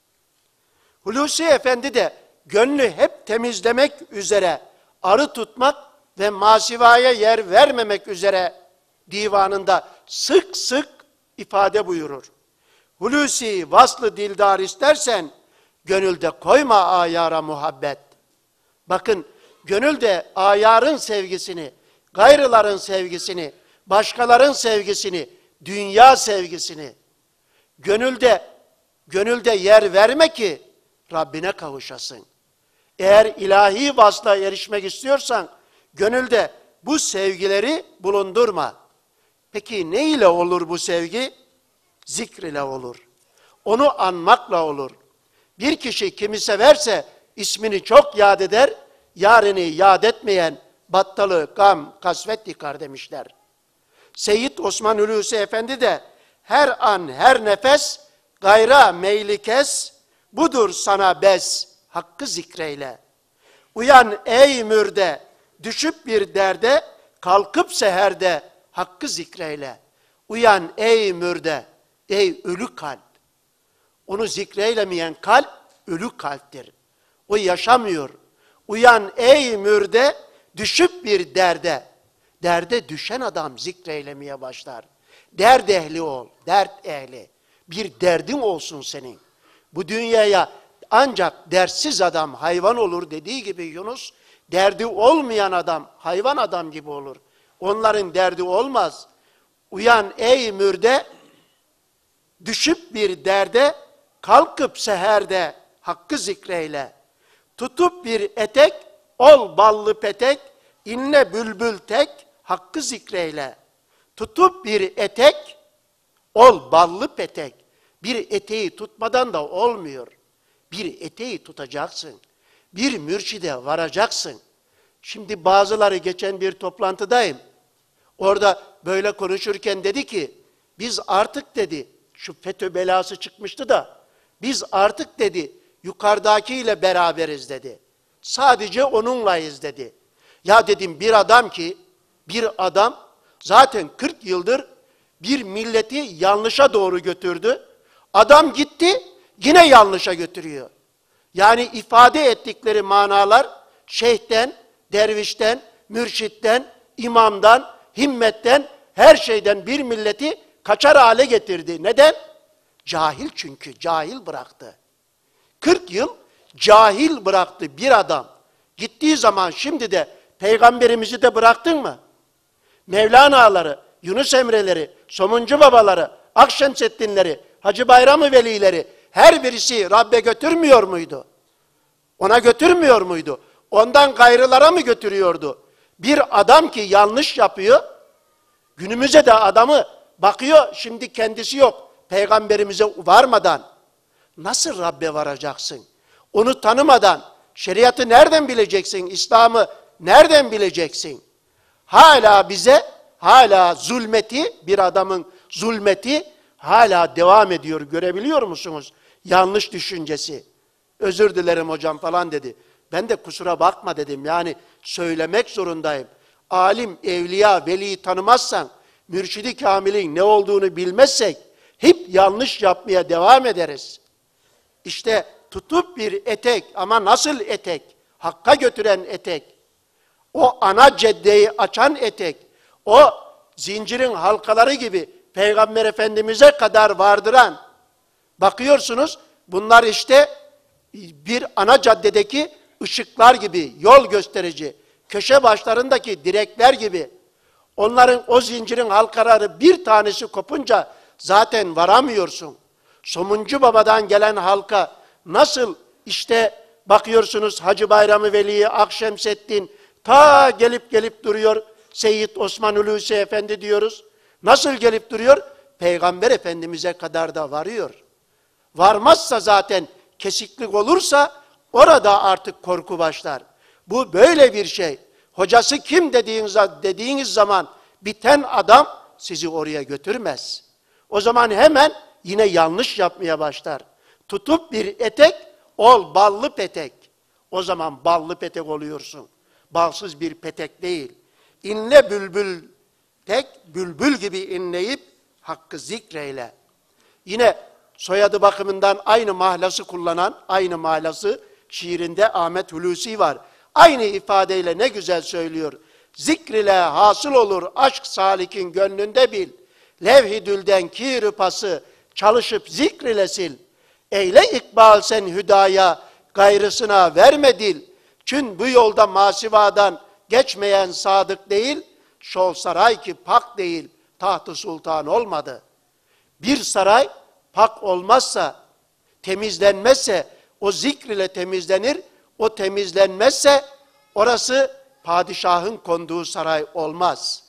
[SPEAKER 4] Hulusi Efendi de gönlü hep temizlemek üzere, arı tutmak ve masivaya yer vermemek üzere divanında sık sık ifade buyurur. Hulusi vaslı dildar istersen, gönülde koyma ayara muhabbet. Bakın, gönülde ayarın sevgisini, gayrıların sevgisini, başkaların sevgisini, dünya sevgisini, gönülde, gönülde yer verme ki Rabbine kavuşasın. Eğer ilahi vasla erişmek istiyorsan, gönülde bu sevgileri bulundurma. Peki ne ile olur bu sevgi? Zikr ile olur. Onu anmakla olur. Bir kişi kimi severse ismini çok yad eder, yarını yad etmeyen battalı, gam, kasvet yıkar demişler. Seyyid Osman Hulusi Efendi de her an, her nefes gayra meyli kes, budur sana bes, hakkı zikreyle. Uyan ey mürde, düşüp bir derde, kalkıp seherde hakkı zikreyle. Uyan ey mürde, ey ölü kalp. Onu zikreylemeyen kalp ölü kalptir. O yaşamıyor. Uyan ey mürde, düşüp bir derde. Derde düşen adam zikreylemeye başlar. Dert ehli ol, dert ehli. Bir derdin olsun senin. Bu dünyaya ancak dertsiz adam hayvan olur dediği gibi Yunus, derdi olmayan adam hayvan adam gibi olur. Onların derdi olmaz. Uyan ey mürde, düşüp bir derde, kalkıp seherde hakkı zikreyle. Tutup bir etek, ol ballı petek, inle bülbül tek, hakkı zikreyle. Tutup bir etek, ol ballı petek. Bir eteği tutmadan da olmuyor. Bir eteği tutacaksın. Bir mürşide varacaksın. Şimdi bazıları geçen bir toplantıdayım. Orada böyle konuşurken dedi ki, biz artık dedi, şu FETÖ belası çıkmıştı da, biz artık dedi, yukarıdakiyle beraberiz dedi. Sadece onunlayız dedi. Ya dedim bir adam ki, bir adam zaten kırk yıldır bir milleti yanlışa doğru götürdü. Adam gitti, yine yanlışa götürüyor. Yani ifade ettikleri manalar şeyhten, dervişten, mürşitten, imamdan, himmetten, her şeyden bir milleti kaçar hale getirdi. Neden? Cahil çünkü, cahil bıraktı. kırk yıl cahil bıraktı bir adam. Gittiği zaman şimdi de peygamberimizi de bıraktın mı? Mevlana'ları, Yunus Emre'leri, Somuncu babaları, Akşemseddinleri, Hacı Bayram-ı Velileri her birisi Rabbe götürmüyor muydu? Ona götürmüyor muydu? Ondan gayrılara mı götürüyordu? Bir adam ki yanlış yapıyor, günümüze de adamı bakıyor, şimdi kendisi yok. Peygamberimize varmadan nasıl Rabbe varacaksın? Onu tanımadan şeriatı nereden bileceksin? İslam'ı nereden bileceksin? Hala bize, hala zulmeti, bir adamın zulmeti hala devam ediyor. Görebiliyor musunuz? Yanlış düşüncesi. Özür dilerim hocam falan dedi. Ben de kusura bakma dedim. Yani söylemek zorundayım. Alim, evliya, veliyi tanımazsan, mürşidi kamilin ne olduğunu bilmezsek, hep yanlış yapmaya devam ederiz. İşte tutup bir etek, ama nasıl etek? Hakka götüren etek. O ana caddeyi açan etek. O zincirin halkaları gibi Peygamber Efendimiz'e kadar vardıran. Bakıyorsunuz bunlar işte bir ana caddedeki ışıklar gibi, yol gösterici, köşe başlarındaki direkler gibi. Onların o zincirin halkaları bir tanesi kopunca zaten varamıyorsun. Somuncu babadan gelen halka nasıl işte bakıyorsunuz Hacı Bayram-ı Veli'yi, Akşemseddin ta gelip gelip duruyor. Seyyid Osman Hulusi Efendi diyoruz. Nasıl gelip duruyor? Peygamber Efendimiz'e kadar da varıyor. Varmazsa zaten kesiklik olursa orada artık korku başlar. Bu böyle bir şey. Hocası kim dediğiniz, dediğiniz zaman biten adam sizi oraya götürmez. O zaman hemen yine yanlış yapmaya başlar. Tutup bir etek, ol ballı petek. O zaman ballı petek oluyorsun. Balsız bir petek değil. İnle bülbül tek, bülbül gibi inleyip hakkı zikreyle. Yine soyadı bakımından aynı mahlası kullanan, aynı mahlası şiirinde Ahmet Hulusi var. Aynı ifadeyle ne güzel söylüyor. Zikrile hasıl olur aşk salikin gönlünde bil. Levh-i dülden kir pası çalışıp zikrile sil. Eyle ikbal sen hüdaya gayrısına verme dil. Çün bu yolda masivadan geçmeyen sadık değil. Şol saray ki pak değil taht-ı sultan olmadı. Bir saray pak olmazsa, temizlenmezse o zikr ile temizlenir. O temizlenmezse orası padişahın konduğu saray olmaz.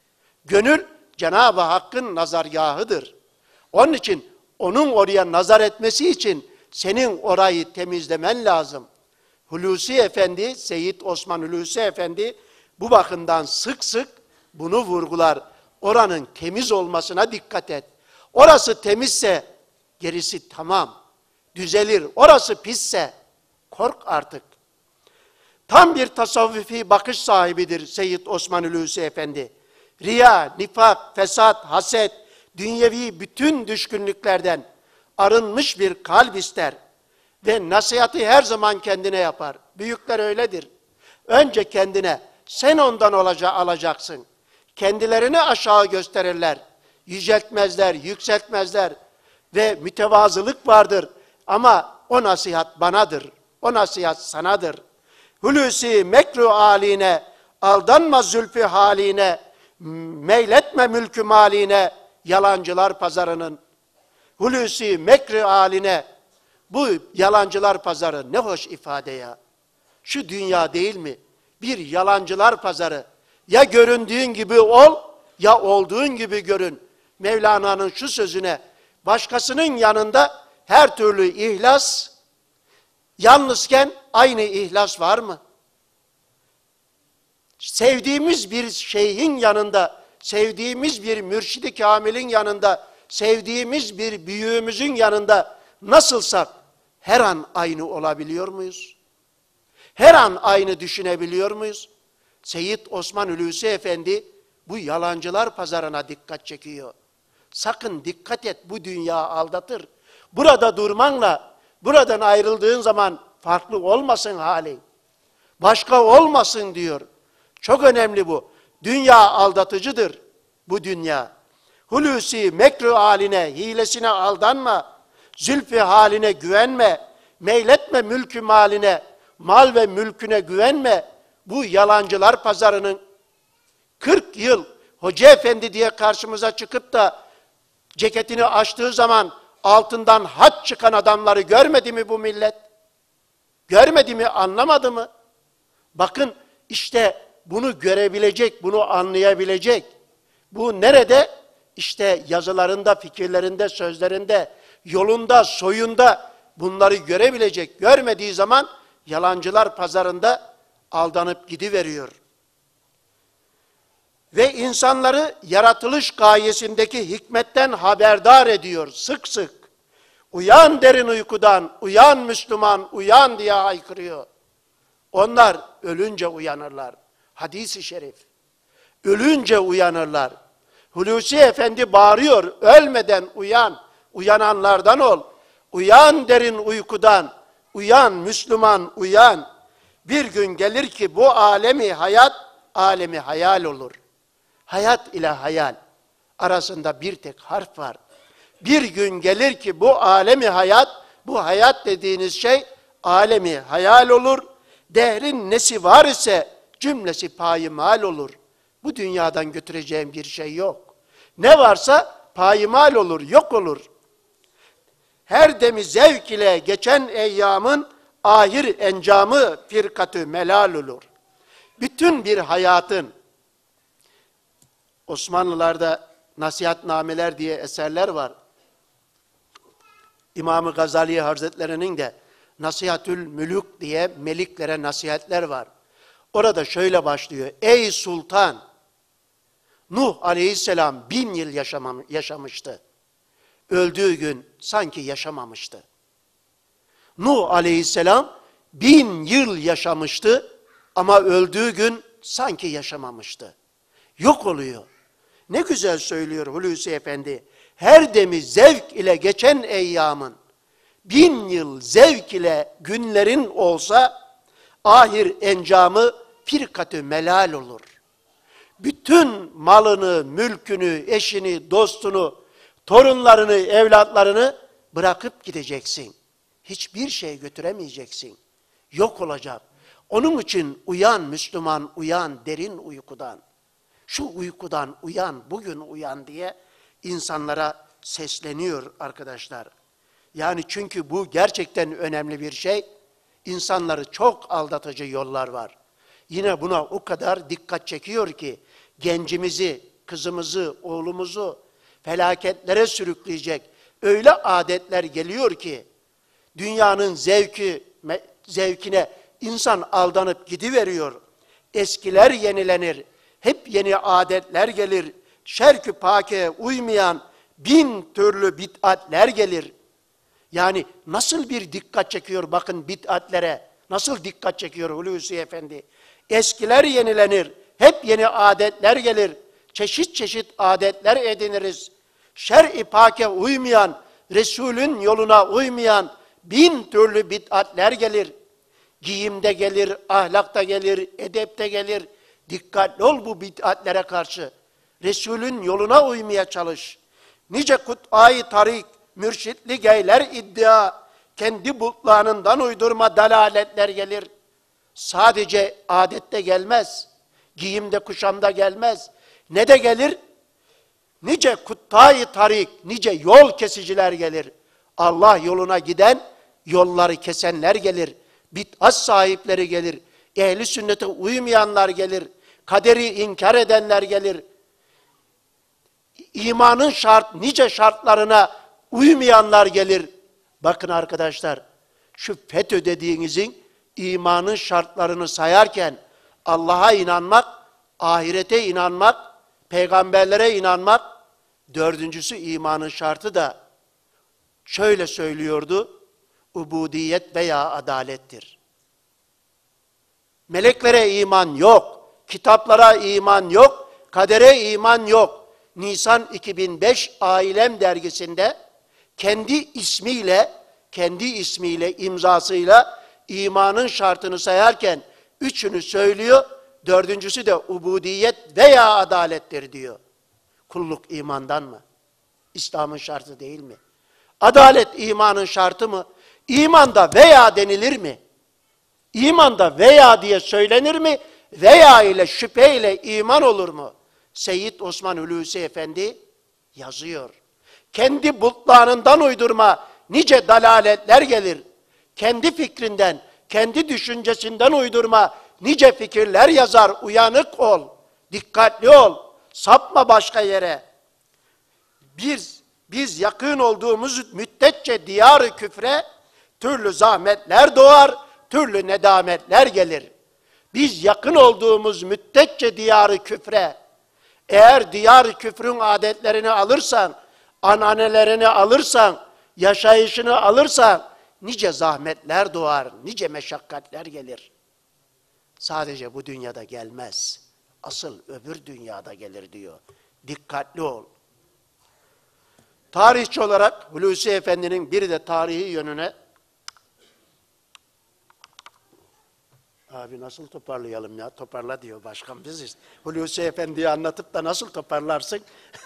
[SPEAKER 4] Gönül Cenab-ı Hakk'ın nazargahıdır. Onun için onun oraya nazar etmesi için senin orayı temizlemen lazım. Hulusi Efendi, Seyyid Osman Hulusi Efendi bu bakımdan sık sık bunu vurgular. Oranın temiz olmasına dikkat et. Orası temizse gerisi tamam, düzelir. Orası pisse kork artık. Tam bir tasavvufi bakış sahibidir Seyyid Osman Hulusi Efendi. Riya, nifak, fesat, haset, dünyevi bütün düşkünlüklerden arınmış bir kalp ister. Ve nasihati her zaman kendine yapar. Büyükler öyledir. Önce kendine, sen ondan olaca alacaksın. Kendilerini aşağı gösterirler. Yüceltmezler, yükseltmezler. Ve mütevazılık vardır. Ama o nasihat banadır. O nasihat sanadır. Hulusi mekru haline, aldanma zülfü haline, meyletme mülkü maline, yalancılar pazarının. Hulusi mekru haline, bu yalancılar pazarı ne hoş ifade ya. Şu dünya değil mi? Bir yalancılar pazarı. Ya göründüğün gibi ol, ya olduğun gibi görün. Mevlana'nın şu sözüne, başkasının yanında her türlü ihlas, yalnızken aynı ihlas var mı? Sevdiğimiz bir şeyhin yanında, sevdiğimiz bir mürşidi kamilin yanında, sevdiğimiz bir büyüğümüzün yanında nasılsak her an aynı olabiliyor muyuz? Her an aynı düşünebiliyor muyuz? Seyyid Osman Hulusi Efendi bu yalancılar pazarına dikkat çekiyor. Sakın dikkat et, bu dünya aldatır. burada durmanla buradan ayrıldığın zaman farklı olmasın halin. Başka olmasın diyor. Çok önemli bu. Dünya aldatıcıdır. Bu dünya. Hulusi mekru haline, hilesine aldanma. Zülfü haline güvenme. Meyletme mülkü maline. Mal ve mülküne güvenme. Bu yalancılar pazarının kırk yıl hoca efendi diye karşımıza çıkıp da ceketini açtığı zaman altından haç çıkan adamları görmedi mi bu millet? Görmedi mi, anlamadı mı? Bakın işte bunu görebilecek, bunu anlayabilecek. Bu nerede? İşte yazılarında, fikirlerinde, sözlerinde, yolunda, soyunda bunları görebilecek. Görmediği zaman yalancılar pazarında aldanıp gidiveriyor. Ve insanları yaratılış gayesindeki hikmetten haberdar ediyor sık sık. Uyan derin uykudan, uyan Müslüman, uyan diye haykırıyor. Onlar ölünce uyanırlar. Hadis-i şerif. Ölünce uyanırlar. Hulusi Efendi bağırıyor, ölmeden uyan, uyananlardan ol. Uyan derin uykudan, uyan Müslüman, uyan. Bir gün gelir ki bu alemi hayat, alemi hayal olur. Hayat ile hayal arasında bir tek harf var. Bir gün gelir ki bu alemi hayat, bu hayat dediğiniz şey alemi hayal olur. Dehrin nesi var ise cümlesi payimal olur. Bu dünyadan götüreceğim bir şey yok. Ne varsa payimal olur, yok olur. Her demi zevk ile geçen eyyamın ahir encamı firkatü melal olur. Bütün bir hayatın, Osmanlılarda nasihatnameler diye eserler var. İmam-ı Gazali Hazretleri'nin de Nasihatül Mülük diye meliklere nasihatler var. Orada şöyle başlıyor. Ey sultan! Nuh aleyhisselam bin yıl yaşamam, yaşamıştı. Öldüğü gün sanki yaşamamıştı. Nuh aleyhisselam bin yıl yaşamıştı ama öldüğü gün sanki yaşamamıştı. Yok oluyor. Ne güzel söylüyor Hulusi Efendi. Her demi zevk ile geçen eyyamın, bin yıl zevk ile günlerin olsa, ahir encamı firkatü melal olur. Bütün malını, mülkünü, eşini, dostunu, torunlarını, evlatlarını bırakıp gideceksin. Hiçbir şey götüremeyeceksin. Yok olacak. Onun için uyan Müslüman, uyan derin uykudan. Şu uykudan uyan, bugün uyan diye insanlara sesleniyor arkadaşlar. Yani çünkü bu gerçekten önemli bir şey. İnsanları çok aldatıcı yollar var. Yine buna o kadar dikkat çekiyor ki gencimizi, kızımızı, oğlumuzu felaketlere sürükleyecek öyle adetler geliyor ki dünyanın zevki, zevkine insan aldanıp gidiveriyor. Eskiler yenilenir, hep yeni adetler gelir. Şerk-ü pakeye uymayan bin türlü bid'atler gelir. Yani nasıl bir dikkat çekiyor bakın bid'atlere, nasıl dikkat çekiyor Hulusi Efendi. Eskiler yenilenir, hep yeni adetler gelir. Çeşit çeşit adetler ediniriz. Şer-i pake uymayan, Resulün yoluna uymayan bin türlü bid'atler gelir. Giyimde gelir, ahlakta gelir, edepte gelir. Dikkatli ol bu bid'atlere karşı. Resulün yoluna uymaya çalış. Nice kut'ayı tarik, mürşitli geyler iddia, kendi butlanından uydurma dalaletler gelir. Sadece adette gelmez, giyimde kuşamda gelmez. Ne de gelir? Nice kut'ayı tarik, nice yol kesiciler gelir. Allah yoluna giden, yolları kesenler gelir. Bid'at sahipleri gelir. Ehli sünnete uymayanlar gelir. Kaderi inkar edenler gelir. İmanın şart, nice şartlarına uymayanlar gelir. Bakın arkadaşlar, şu FETÖ dediğinizin imanın şartlarını sayarken Allah'a inanmak, ahirete inanmak, peygamberlere inanmak, dördüncüsü imanın şartı da şöyle söylüyordu, ubudiyet veya adalettir. Meleklere iman yok, kitaplara iman yok, kadere iman yok. Nisan iki bin beş Ailem dergisinde kendi ismiyle, kendi ismiyle, imzasıyla imanın şartını sayarken üçünü söylüyor, dördüncüsü de ubudiyet veya adalettir diyor. Kulluk imandan mı? İslam'ın şartı değil mi? Adalet imanın şartı mı? İmanda veya denilir mi? İmanda veya diye söylenir mi? Veya ile şüpheyle iman olur mu? Seyyid Osman Hulusi Efendi yazıyor. Kendi bultlarından uydurma nice dalaletler gelir. Kendi fikrinden, kendi düşüncesinden uydurma nice fikirler yazar. Uyanık ol, dikkatli ol, sapma başka yere. Biz, biz yakın olduğumuz müddetçe diyar-ı küfre türlü zahmetler doğar, türlü nedametler gelir. Biz yakın olduğumuz müddetçe diyar-ı küfre, eğer diyar-ı küfrün adetlerini alırsan, ananelerini alırsan, yaşayışını alırsan, nice zahmetler doğar, nice meşakkatler gelir. Sadece bu dünyada gelmez. Asıl öbür dünyada gelir diyor. Dikkatli ol. Tarihçi olarak Hulusi Efendi'nin bir de tarihi yönüne, abi nasıl toparlayalım ya? Toparla diyor başkan, biziz. Hulusi Efendi'yi anlatıp da nasıl toparlarsın?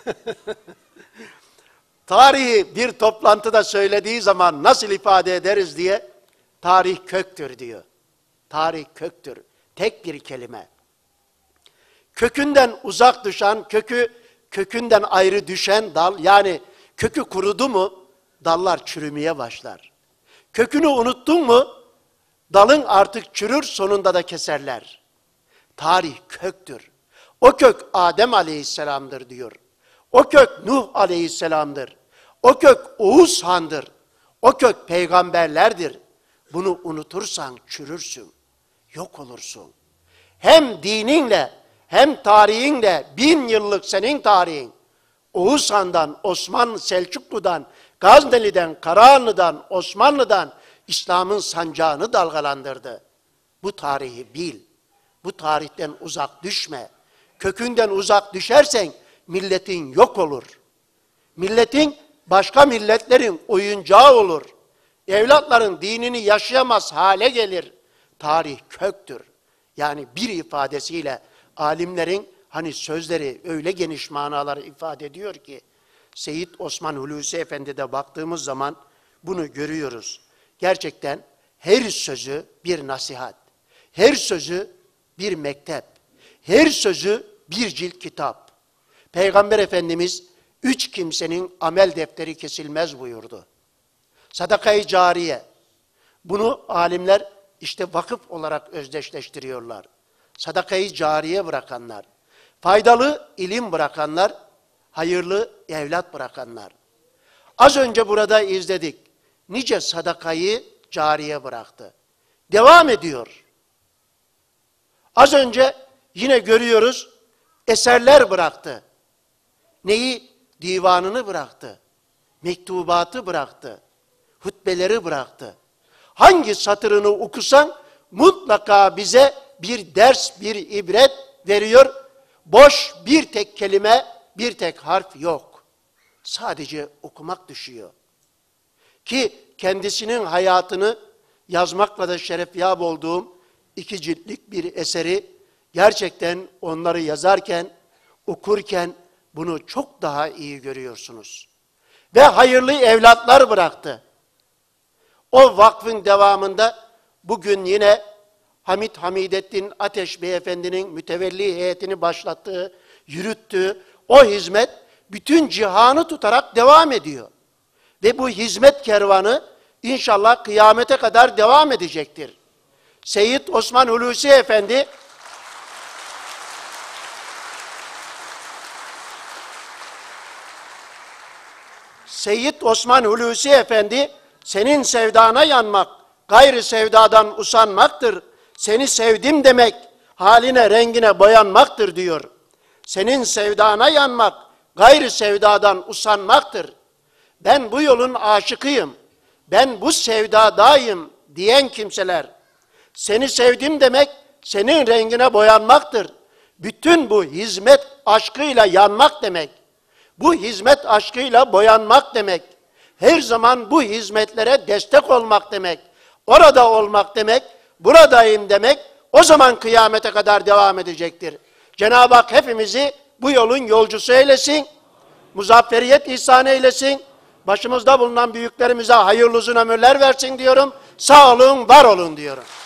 [SPEAKER 4] Tarihi bir toplantıda söylediği zaman nasıl ifade ederiz diye, tarih köktür diyor. Tarih köktür. Tek bir kelime. Kökünden uzak düşen, kökü kökünden ayrı düşen dal, yani kökü kurudu mu dallar çürümeye başlar. Kökünü unuttun mu dalın artık çürür, sonunda da keserler. Tarih köktür. O kök Adem Aleyhisselam'dır diyor. O kök Nuh Aleyhisselam'dır. O kök Oğuz Han'dır. O kök peygamberlerdir. Bunu unutursan çürürsün, yok olursun. Hem dininle hem tarihinle bin yıllık senin tarihin, Oğuz Han'dan, Osman Selçuklu'dan, Gazneli'den, Karahanlı'dan, Osmanlı'dan İslam'ın sancağını dalgalandırdı. Bu tarihi bil. Bu tarihten uzak düşme. Kökünden uzak düşersen milletin yok olur. Milletin başka milletlerin oyuncağı olur. Evlatların dinini yaşayamaz hale gelir. Tarih köktür. Yani bir ifadesiyle alimlerin hani sözleri öyle geniş manaları ifade ediyor ki, Seyyid Osman Hulusi Efendi'de baktığımız zaman bunu görüyoruz. Gerçekten her sözü bir nasihat, her sözü bir mektep, her sözü bir cilt kitap. Peygamber Efendimiz üç kimsenin amel defteri kesilmez buyurdu. Sadaka-i cariye, bunu alimler işte vakıf olarak özdeşleştiriyorlar. Sadaka-i cariye bırakanlar, faydalı ilim bırakanlar, hayırlı evlat bırakanlar. Az önce burada izledik. Nice sadakayı cariye bıraktı. Devam ediyor. Az önce yine görüyoruz, eserler bıraktı. Neyi? Divanını bıraktı. Mektubatı bıraktı. Hutbeleri bıraktı. Hangi satırını okusan mutlaka bize bir ders, bir ibret veriyor. Boş bir tek kelime, bir tek harf yok. Sadece okumak düşüyor. Ki kendisinin hayatını yazmakla da şerefyab olduğum iki ciltlik bir eseri, gerçekten onları yazarken, okurken bunu çok daha iyi görüyorsunuz. Ve hayırlı evlatlar bıraktı. O vakfın devamında bugün yine Hamid Hamidettin Ateş Beyefendinin mütevelli heyetini başlattığı, yürüttüğü o hizmet bütün cihanı tutarak devam ediyor. Ve bu hizmet kervanı inşallah kıyamete kadar devam edecektir. Seyyid Osman Hulusi Efendi Seyyid Osman Hulusi Efendi, senin sevdana yanmak, gayrı sevdadan usanmaktır. Seni sevdim demek, haline rengine boyanmaktır diyor. Senin sevdana yanmak, gayrı sevdadan usanmaktır. Ben bu yolun aşıkıyım, ben bu sevdadayım diyen kimseler, seni sevdim demek, senin rengine boyanmaktır. Bütün bu hizmet aşkıyla yanmak demek. Bu hizmet aşkıyla boyanmak demek. her zaman bu hizmetlere destek olmak demek. Orada olmak demek, buradayım demek, o zaman kıyamete kadar devam edecektir. Cenab-ı Hak hepimizi bu yolun yolcusu eylesin, muzafferiyet ihsan eylesin, başımızda bulunan büyüklerimize hayırlı uzun ömürler versin diyorum. Sağ olun, var olun diyorum.